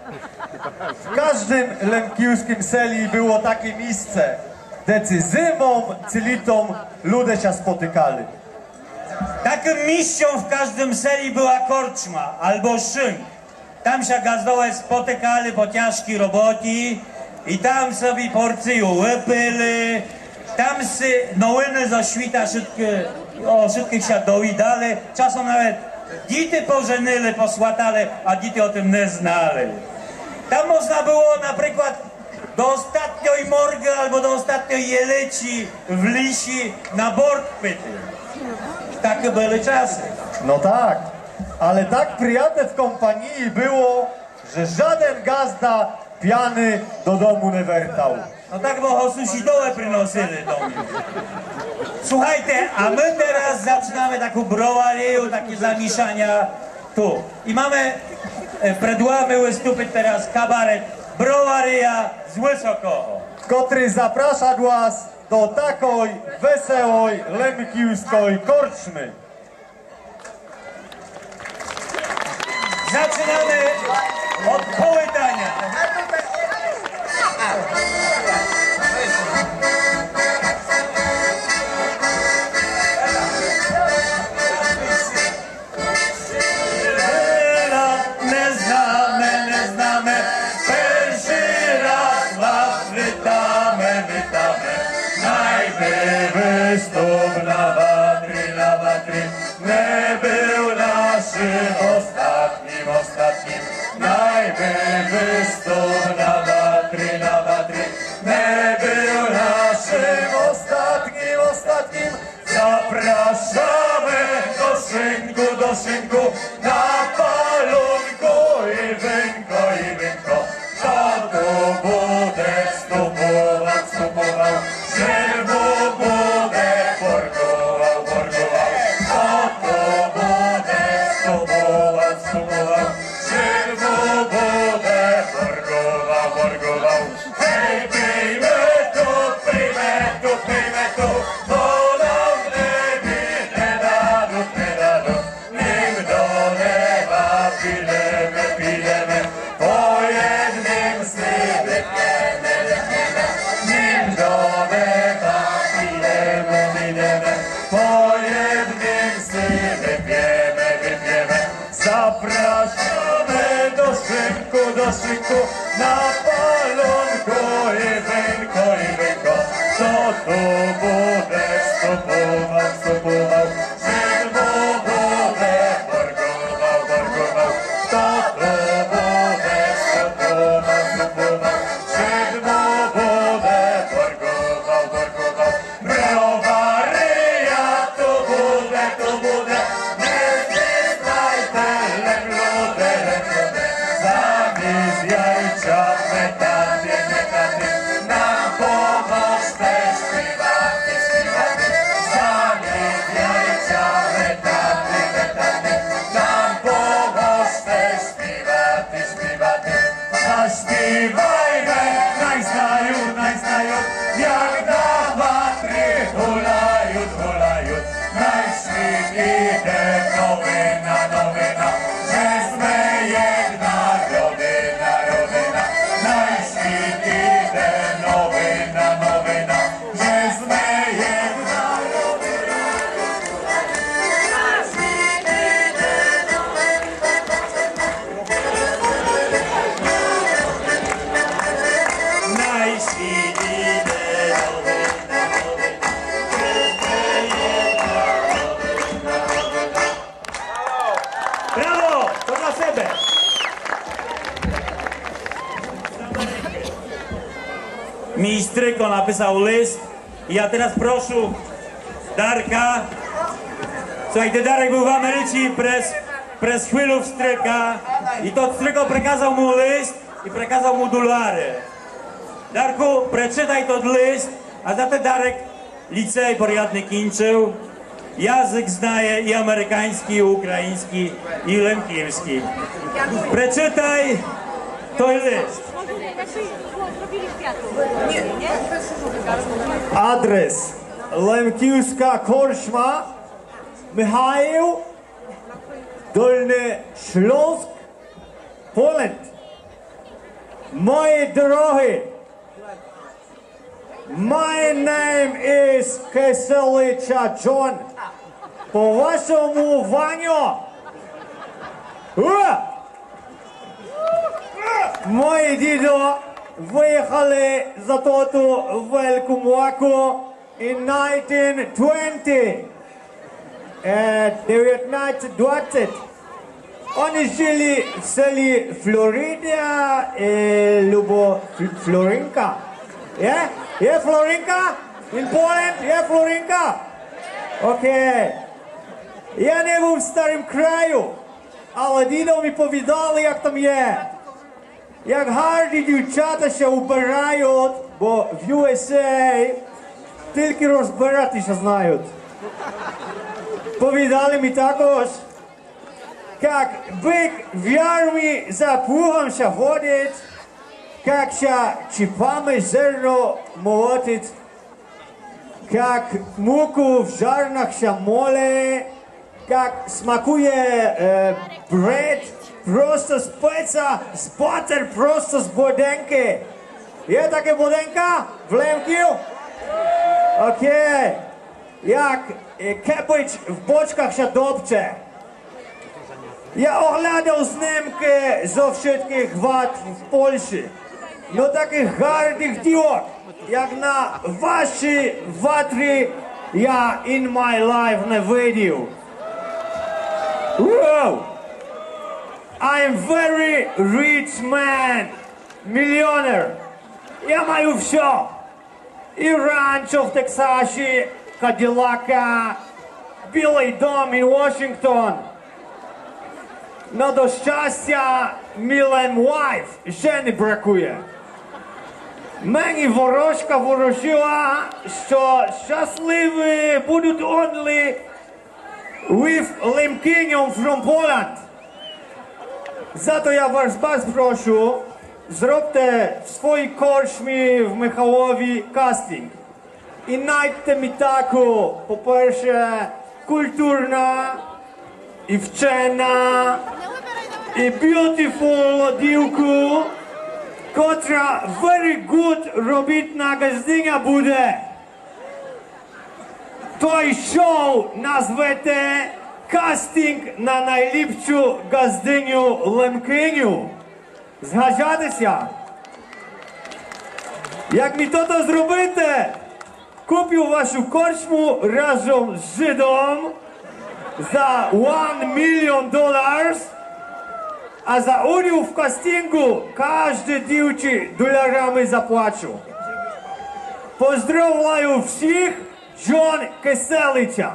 W każdym lemkiłskim seli było takie miejsce, gdzie zimą, cylitą ludzie się spotykali. Takim miejscem w każdym seli była korczma albo szynk. Tam się gazdowe spotykali po ciężkiej robocie i tam sobie porcję wypili, tam się nowiny ze świta wszystkie, o wszystkich się dowidali, czasem nawet dzieci pożenili, posłatali, a dzieci o tym nie znali. Tam można było na przykład do ostatniej morgy albo do ostatniej jeleci w lisi na bord pyty. Takie były czasy. No tak, ale tak przyjemne w kompanii było, że żaden gazda piany do domu nie wertał. No tak, bo hosusi dołe przynosili do mnie. Słuchajcie, a my teraz zaczynamy taką browarię, takie zamieszania tu. I mamy, przed wami wystąpić teraz kabaret Browaria z Wysokoho, który zaprasza was do takiej wesołej, lemkiłskiej korczmy. Zaczynamy od połydania. Nie znamy, nie znamy, pierwszy raz was witamy, witamy. Najpierw wystąp na watry, na watry, nie był naszym ostatnim, ostatnim. Najpierw wystąp na watry, na watry, nie był naszym ostatnim, ostatnim. Zapraszamy do szynku, do szynku, na palunku i wynko, i wynko. Kto tu bude wstupował, wstupował, żerbu bude borgował, borgował. Kto tu bude wstupował, wstupował, żerbu bude borgował, borgował. Hej, pijmy tu, pijmy tu, pijmy tu, bo nam lepiej nie dadzą, nie dadzą. Nim do nieba szynku, na palonku i wynko, i wynko. Co tu budesz stopował, stopował, Żyd mu budę borgował, borgował. Kto tu budesz stopował, stopował, Żyd mu budę borgował, borgował. Browaryja tu budę, tu budę, nie zdyznaj telem ludę, ludę. Zamieść jajcia, metaty, metaty, nam pomóż też śpiewaty, śpiewaty. Zamieść jajcia, metaty, metaty, nam pomóż też śpiewaty, śpiewaty. Zaśpiewajmy, najznają, najznają, jak na watry hulają, hulają. Najśmiech idzie nowina, nowina, że sme jedna rodzina, rodzina. Najśmiech idzie nowina, nowina, że sme jedna rodzina. Najśmiech idzie Najśmiech idzie nowina, nowina, że sme jedna rodzina, rodzina. Brawo! To dla siebie! Mi Stryko napisał list i ja teraz proszę Darka. Słuchajcie, Darek był w Ameryce przez, przez chwilę w Stryka i to Stryko przekazał mu list i przekazał mu dolary. Darku, przeczytaj ten list, a za ten Darek licej porядny kończył. Język znaje i amerykański, i ukraiński, i lemkiewski. Przeczytaj ten list. Adres Lemkiewska Korczma, Michał, Dolny Śląsk, Poland. Moje drogi, my name is Keselicza John. Po waszemu Wanio. Moi dzido wyjechali za to wielką łaku in nineteen twenty. dziewiętnaście dwadzieścia. Oni żyli w seli Floryda albo Florinka. Yeah? Yeah, Florinka? In Poland? Yeah, Florinka? Okej. Ja nie był w starym kraju, ale dzido mi powiedzieli, jak tam jest. Jak hardy dziewczata się ubierają, bo w U S A tylko rozbierati się znają. Powiedzieli mi також, jak byk w armii za pługiem się chodzić, jak się cipami zerno mołotić, jak muku w żarnach się mole, jak smakuje e, bread prosto z pieca, z butter prosto z bodenki. Je takie bodenka w Lemkiu? Okej. Jak e, kepicz w boczkach się dobcze. Ja oglądał znemkę ze wszystkich wad w Polsce. No takich hardych dziewok, jak na wasze watry ja in my life nie widział. Wow! I'm very rich man, millionaire. Ja маю все. И ранчо в Техасе, Кадиллака, Білий дом in Washington. No do szczęścia milen wife, żeny brakuje. Mені ворожка ворожила, що щасливі будуть only with Lemkinium from Poland. Зато я вас вас прошу, зробте в своїй корчмі в Михайлові кастинг. І знайдьте мені таку, по-перше, культурна, і вчена, і beautiful дівку, котра very good робітна газдиня буде. Той шоу назвете «Кастинг на найліпшу газдиню Лемкиню». згадятися. Як ми то зробите, куплю вашу корчму разом з Жидом за один мільйон доларів, а за унію в кастингу кожне дівчі доларами заплачу. Поздравляю всіх, Джон Киселиця.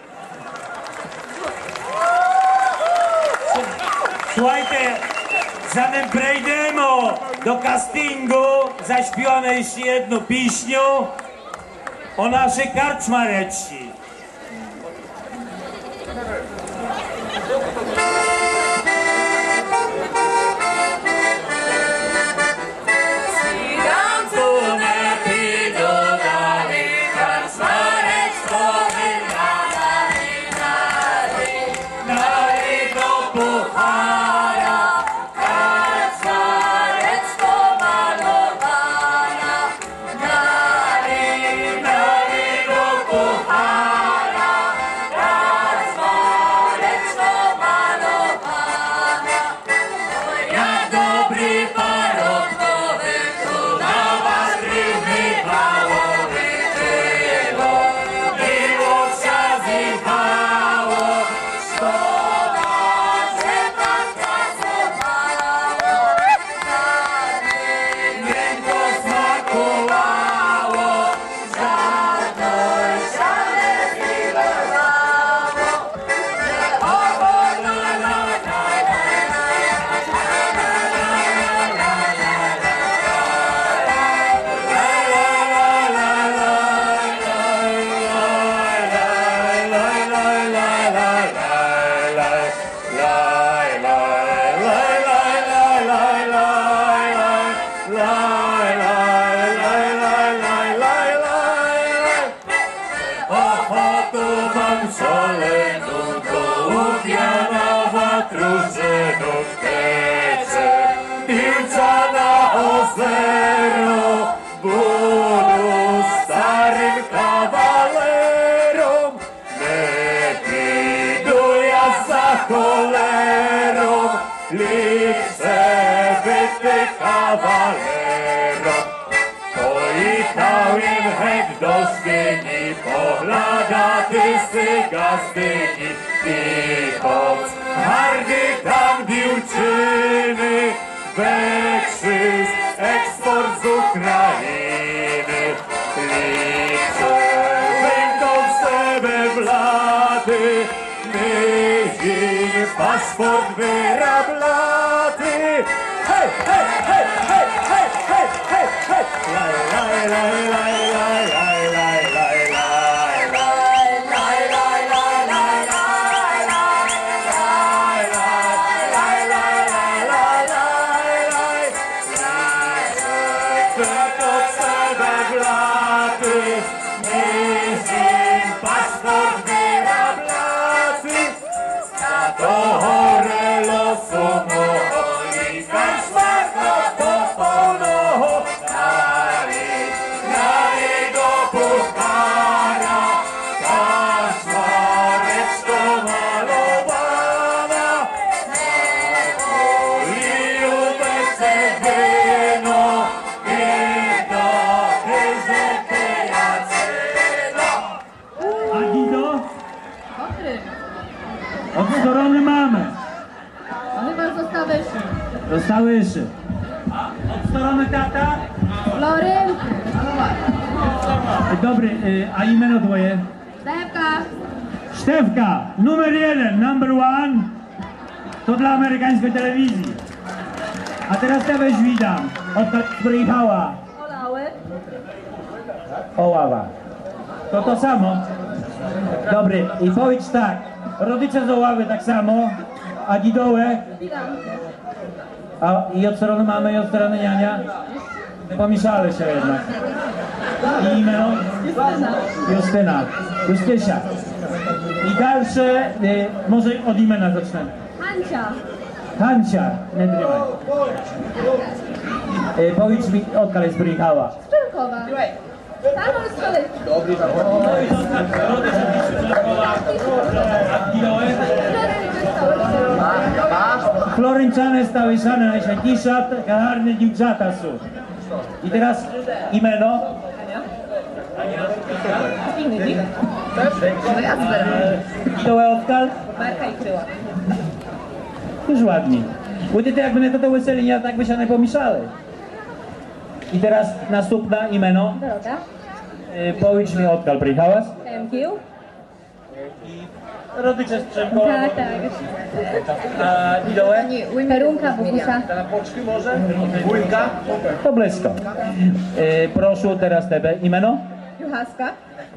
Słuchajcie, zanim przejdziemy do castingu, zaśpiewamy jeszcze jedną pieśnię o naszej karczmareczci. Paszport wyrablaty. Hej, hej, hej, hej, hej, hej, hej, hej. Laj, laj, laj, laj, laj, laj, laj, laj, laj, laj, laj, laj, laj, laj, laj, laj, laj, laj, laj, laj. Tylko sebe blaty, myślim paszport wyrablaty. To chore losu moich, karczmarko to ponoho, dali, dali do puchara, karczmareczko malowana, napolił bece wino i do wyżekę jacyno. A Guido? Od strony mamy. Ale chyba zostały jeszcze. Zostały jeszcze. A od strony tata? Florynki. Dobry, y, a imię twoje? Stefka. Stefka, numer jeden, number one. To dla amerykańskiej telewizji. A teraz też witam, odkąd przyjechała. Olały. Oława. To to samo. Dobry, i powiedz tak. Rodzice z Oławy tak samo, a Gidołę, a i od strony mamy, i od strony niania, pomieszali się jednak. I imię? Justyna. Justyna. Justysia. I dalsze, y, może od imienia zacznę. Hancia. Hancia, nie drymaj. Y, powiedz mi, odkąd jest przyjechała? Z Czerkowa. Tam z Kolegi. Dobry, Flory Pomęczane stały szane najsiadniejsze, garne dziewczata są. I teraz imieno? Dołe odkal? Marka i kryła. Już ładnie. Bo ty jakby nie to weseli, nie tak by się nie pomieszali. I teraz następna imieno. Dorota. Y, powiedz mi odkal przyjechałaś? Thank you. Rodzice z Przemką. Tak, tak. A idołę? Perunka, Bogusia. Bójka? To blisko. Y, proszę teraz tebe imieno? Juchaska.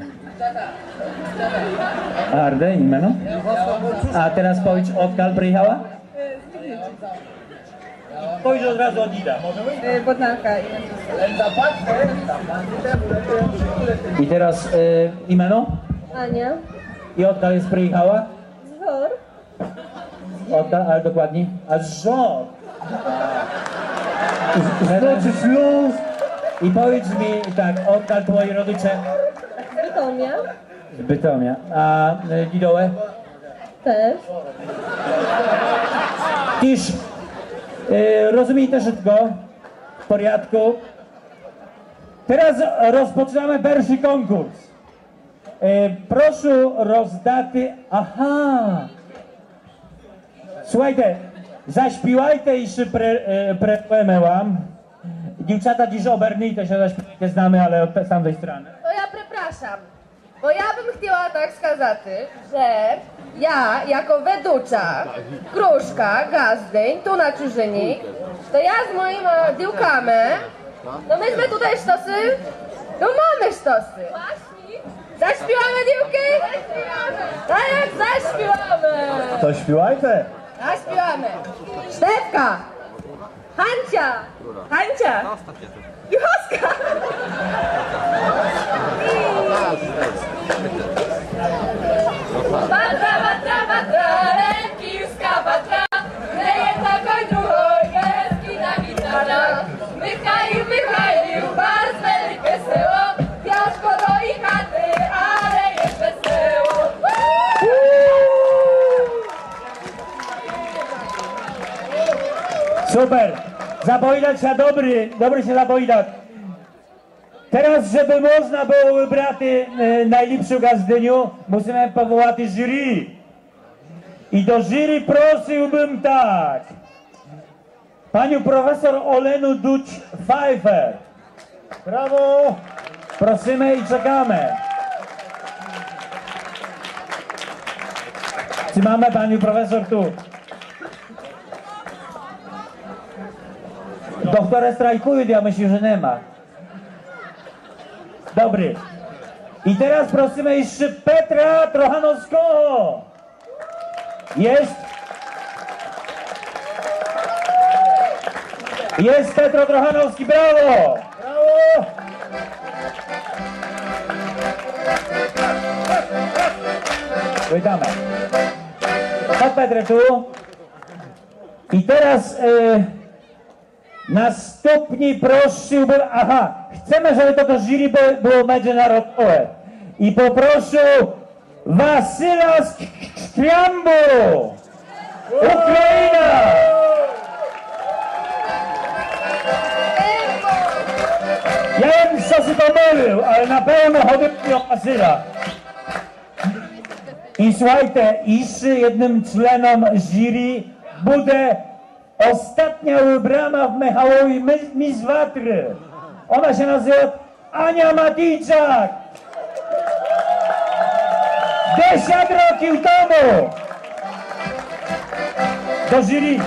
Arde, imieno? A teraz powiedz odkal przyjechała? Powiedz od razu od Ida. Bodnarka. I teraz y, imieno? Ania. I odkal jest przyjechała? Zor. Odkal, ale dokładnie? A z żon. Znaczy śluz. I powiedz mi tak, odkal twoi rodzice? Z Bytomia. Z Bytomia. A y, Didołę? Też. Tyż y, rozumiecie wszystko? W porządku. Teraz rozpoczynamy pierwszy konkurs. Y, proszę rozdaty... Aha! Słuchajcie, zaśpiewajcie jeszcze pre, pre, premełam. Dziewczata dziś obernyjcie się, zaśpiewajcie znamy, ale od tamtej strony. To ja przepraszam, bo ja bym chciała tak skazać, że ja jako weducza, kruszka, gazdeń, tu na Czyżyni, to ja z moim e, diłkami, no myśmy tutaj sztosy, no mamy sztosy. Zaśpiewamy diłki? Tak jak zaśpiewamy. To śpiewajcie. Zaśpiewamy. Stefka, Hancia, Hancia, Juchaska. Batra, batra, batra, rękiwska batra, leje takoj druhoj, geski na gitarach. Michaił, Michaił, bardzo wielkie seło, ciężko do ich chaty, ale jest wesoło. Super! Zapojdać się dobry, dobry się zapojdać. Teraz, żeby można było wybrać e, najlepszą gazdyniu, musimy powołać jury. I do jury prosiłbym tak. Panią profesor Olenu Duć-Pfeiffer. Brawo! Prosimy i czekamy. Czy mamy panią profesor tu? Doktory strajkują, ja myślę, że nie ma. Dobry. I teraz prosimy jeszcze Petra Trochanowskiego. Jest? Jest Petro Trochanowski, brawo! Brawo! Witamy. Chodź Petrze tu. I teraz... Y Następnie prosiłbym, aha, chcemy, żeby to do jury było międzynarodowe. I poproszę Wasyla Skrzambu, Ukraina. Ja wiem, co się pomylił, ale na pewno chodzi o Wasyla. I słuchajcie, jeszcze jednym członom jury będzie ostatnia wybrana w Michałowi Miss Watry. Ona się nazywa Ania Matijczak. Dziesięć roków temu. Do jury.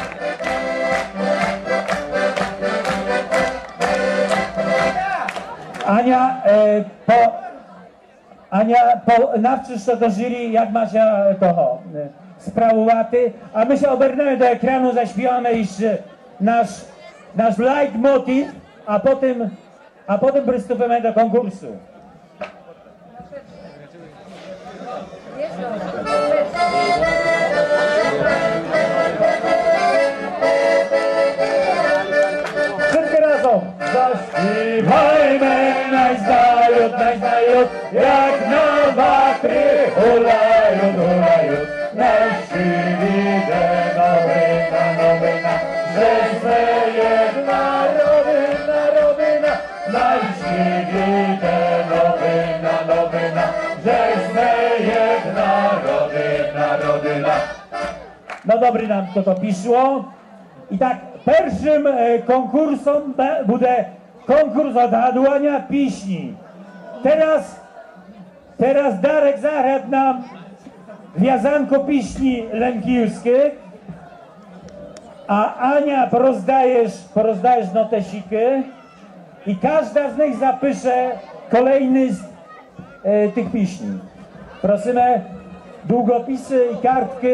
Ania, e, po, Ania, po, nawczysz to do jury, jak ma się toho e, sprawowaty, a my się obrnemy do ekranu, zaśpiewamy jeszcze nasz, nasz leitmotiv, a potem, a potem przystąpimy do konkursu. Wszyscy razem! Zaśpiewajmy, najzdajot, najzdajot, jak na watry, hulajut, hulajut. Nasi widzę nowy na nowy. żena. No dobry nam to to piszło. I tak pierwszym e, konkursom be- będzie konkurs odhadowania piśni. Teraz, teraz Darek zahrad nam wiązanko piśni lękilskich, a Ania porozdajesz, porozdajesz notesiki i każda z nich zapisze kolejny z e, tych piśni. Prosimy, długopisy i kartki.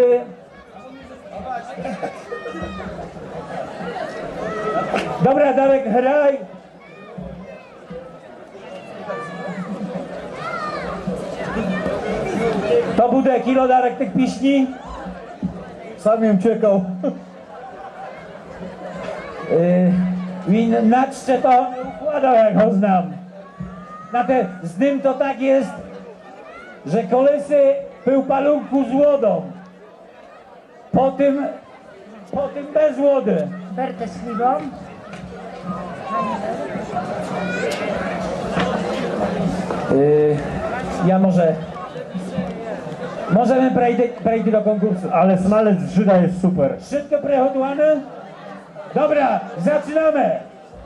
Dobra, Darek, hraj. To będzie kilo, Darek, tych piśni? Sam ją czekał. Yy, I na czcze to nie układał, jak go znam. Na te, z nim to tak jest, że kolesy był palunku z łodą. Po tym, po tym bez łody. Bertę z chwilą. Yy, ja może... Możemy przejść, przejść do konkursu. Ale smalec z Żyda jest super. Wszystko przygotowane? Dobra, zaczynamy!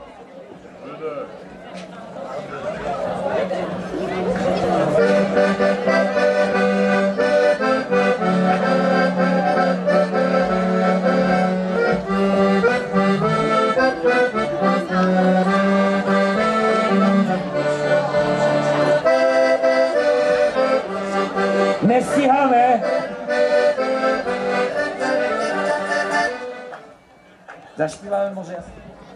Nie ścichamy! Zaśpiewamy może ja.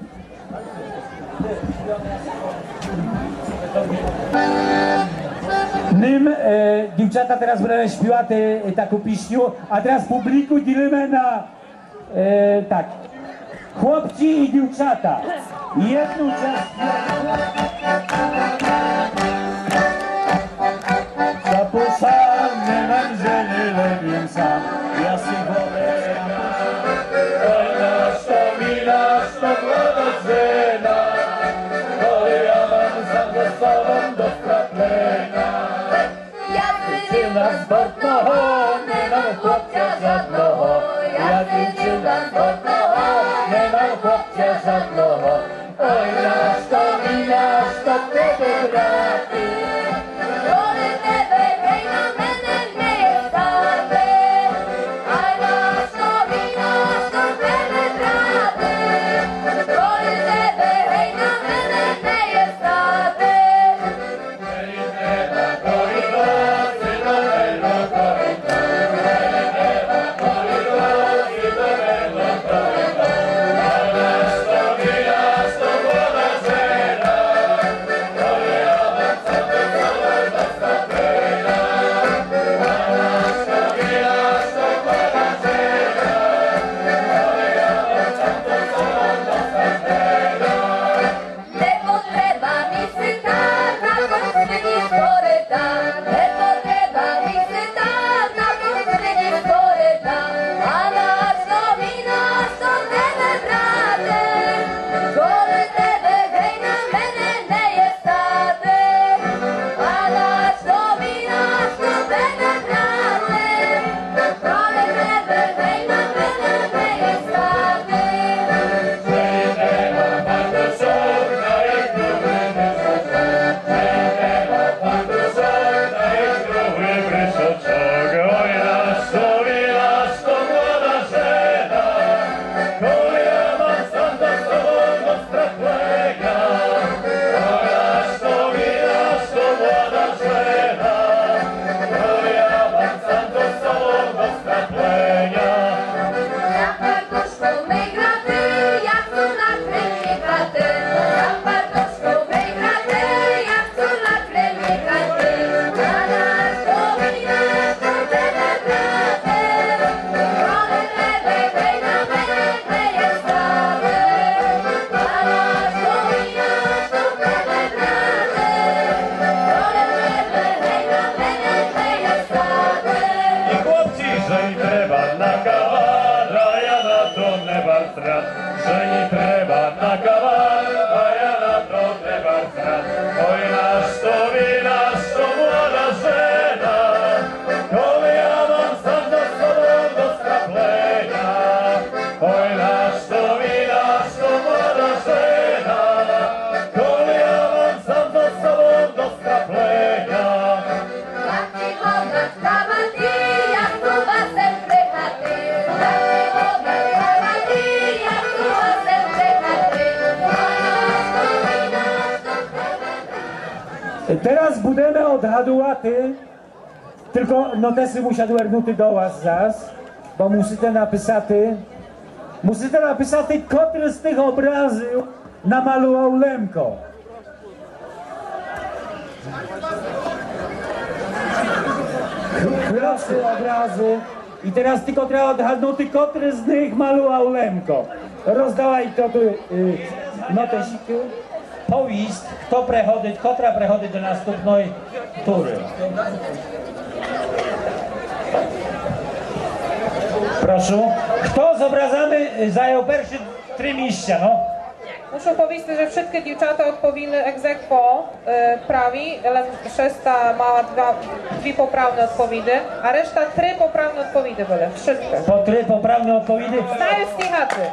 Nym e, dziewczata teraz będą śpiewać e, taką piśnię, a teraz publiku dzielimy na e, tak. Chłopcy i dziewczata. Jedną część. Zapuszczamy nam zieleń sam. Ja si wolę. Oj, nasz to mi, nasz to młoda żena. Oj, ja mam za to sobą do spratlenia. Ja wydził nas sportnoho, nie mam chłopcia żadnoho. Ja wydził nas sportnoho, nie mam chłopcia żadnoho. Oj, nasz to mi, nasz to tego braty. Oj, nasz to mi, nasz to młoda żena. Koły ja mam sam do sobą Teraz budeme odhadувати, tylko notesy musia dвернути до вас зараз, бо мусите написати, мусите написати, котрий з тих образів намалював Лемко. Klasy obrazy i teraz tylko trzeba odhadnąć, który z nich malował Lemko. Rozdawaj to by y, notesiky. Powiedz, kto przechodzi, kto przechodzi do następnej tury. Proszę, kto z obrazami zajął pierwsze trzy miejsca, no? Muszę powiedzieć, że wszystkie dziewczata odpowiedziały ex aequo e, prawi, ale szósta mała dwa, dwie poprawne odpowiedzi, a reszta trzy poprawne odpowiedzi były, wszystkie. Po trzy poprawne odpowiedzi? Staję z tej chaty.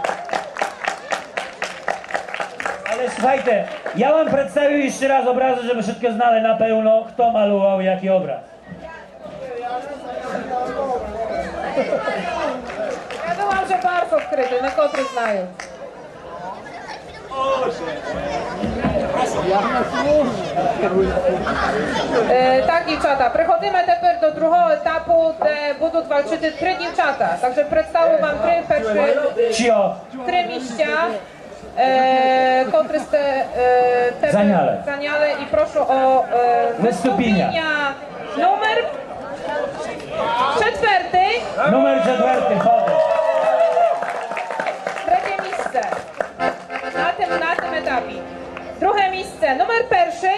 Ale słuchajcie, ja wam przedstawię jeszcze raz obrazy, żeby wszystko znali na pełno, kto malował jaki obraz. Ja думам, że bardzo odkryty, na który znają. E, tak, dziewczata, przechodzimy teraz do drugiego etapu, gdzie będą walczyć trzy dziewczata. Także przedstawię wam trzy pierwsze trzy miejsca, e, które ste e, zaniale. zaniale i proszę o e, wystąpienia. Numer czwarty. Numer czwarty, chodzę. Trzecie miejsce. Na tym, na tym etapie. Drugie miejsce, numer pierwszy.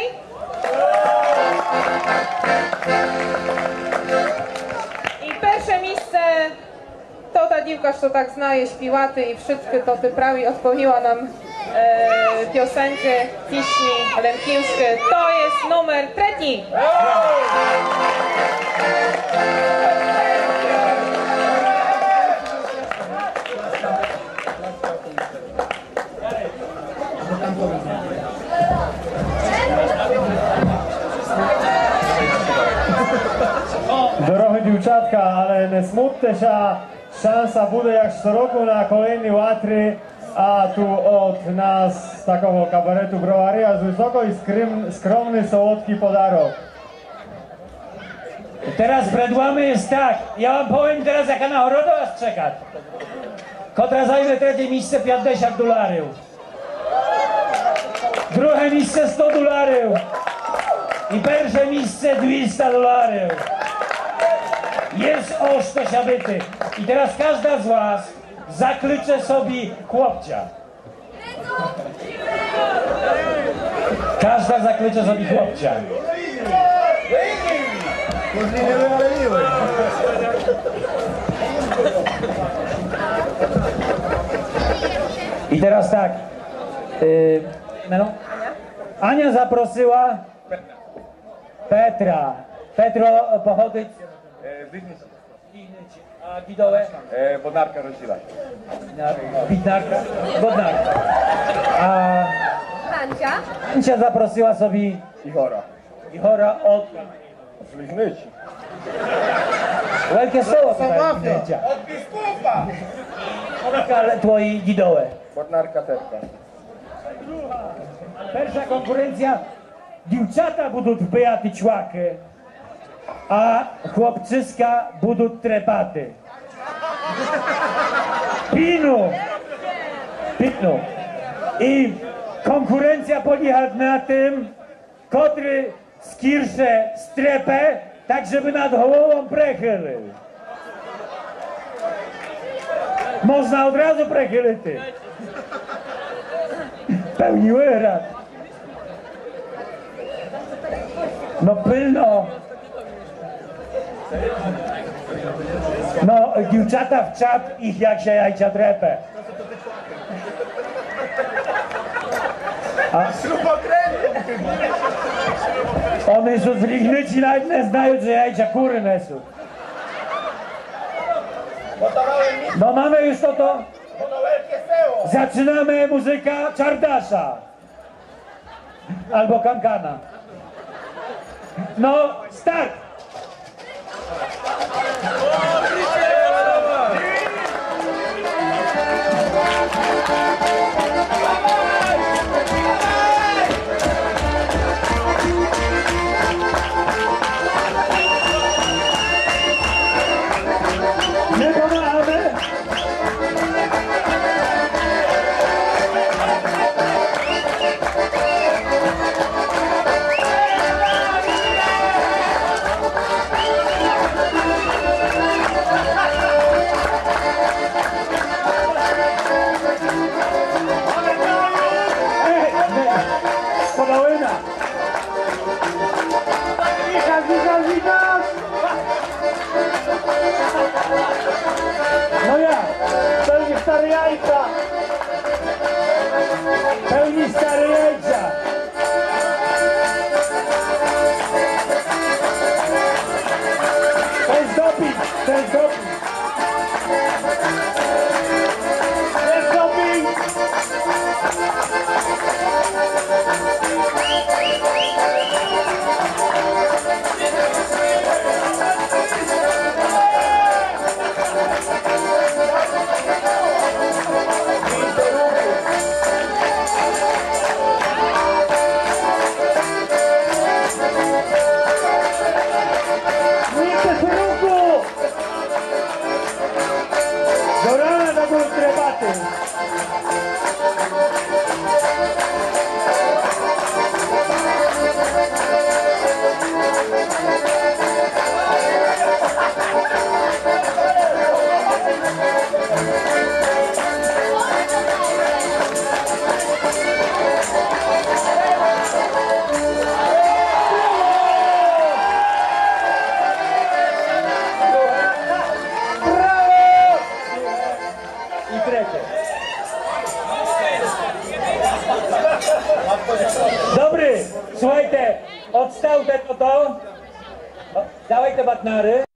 I pierwsze miejsce to ta dziewka, co tak znaje, śpiewaty i wszystkie to ty prawie odpowiedziała nam e, piosenki, piśni lemkińskie. To jest numer trzeci. Дорогі дівчатка, але не смуттеся, шанса буде як щороку на kolejny łatry, a tu od nas z takiego kabaretu Browaria z wysoko i skrym, skromny, słodki podarok. Teraz predłamy jest tak, ja wam powiem teraz jaka nagroda was czeka. Kotra zajmie trzecie miejsce pięćdziesiąt dolarów. Drugie miejsce sto dolarów. I pierwsze miejsce dwieście dolarów. Jest osto siabyty. I teraz każda z was zaklicze sobie chłopcia. Każda zaklicze sobie chłopcia. I teraz tak. Yy, no. Ania zaprosiła Petra. Petro pochodzi a Gidołę? E, Bodnarka rodziła. Bitnarka? Bodnarka. A Hancia? Hancia zaprosiła sobie Ihora. Ihora od Zlignyci. Wielkie słowo tutaj. Od biskupa! Ale twoi Gidołę. Bodnarka terka. Pierwsza konkurencja. Dziewczata będą wbijać człaky, a chłopczyska będą trepaty. Pinu! Pitnu. I konkurencja polega na tym, który skirsze strepę, tak żeby nad głową prechylił. Można od razu prechylić. Pełniły rad. No pilno. No, dziewczata w czap ich jak się jajcia drepę. A one są z Lignyci, nawet nie znają, że jajcia kurne są. No mamy już to to. Zaczynamy muzyka Czardasza. Albo kankana. No, start! jajca! Pełni stare jajca! To jest doping! To jest doping! Jest doping! Do rana do kontrabaty! Dobry, słuchajcie, odstał te to to, dawaj te batnary.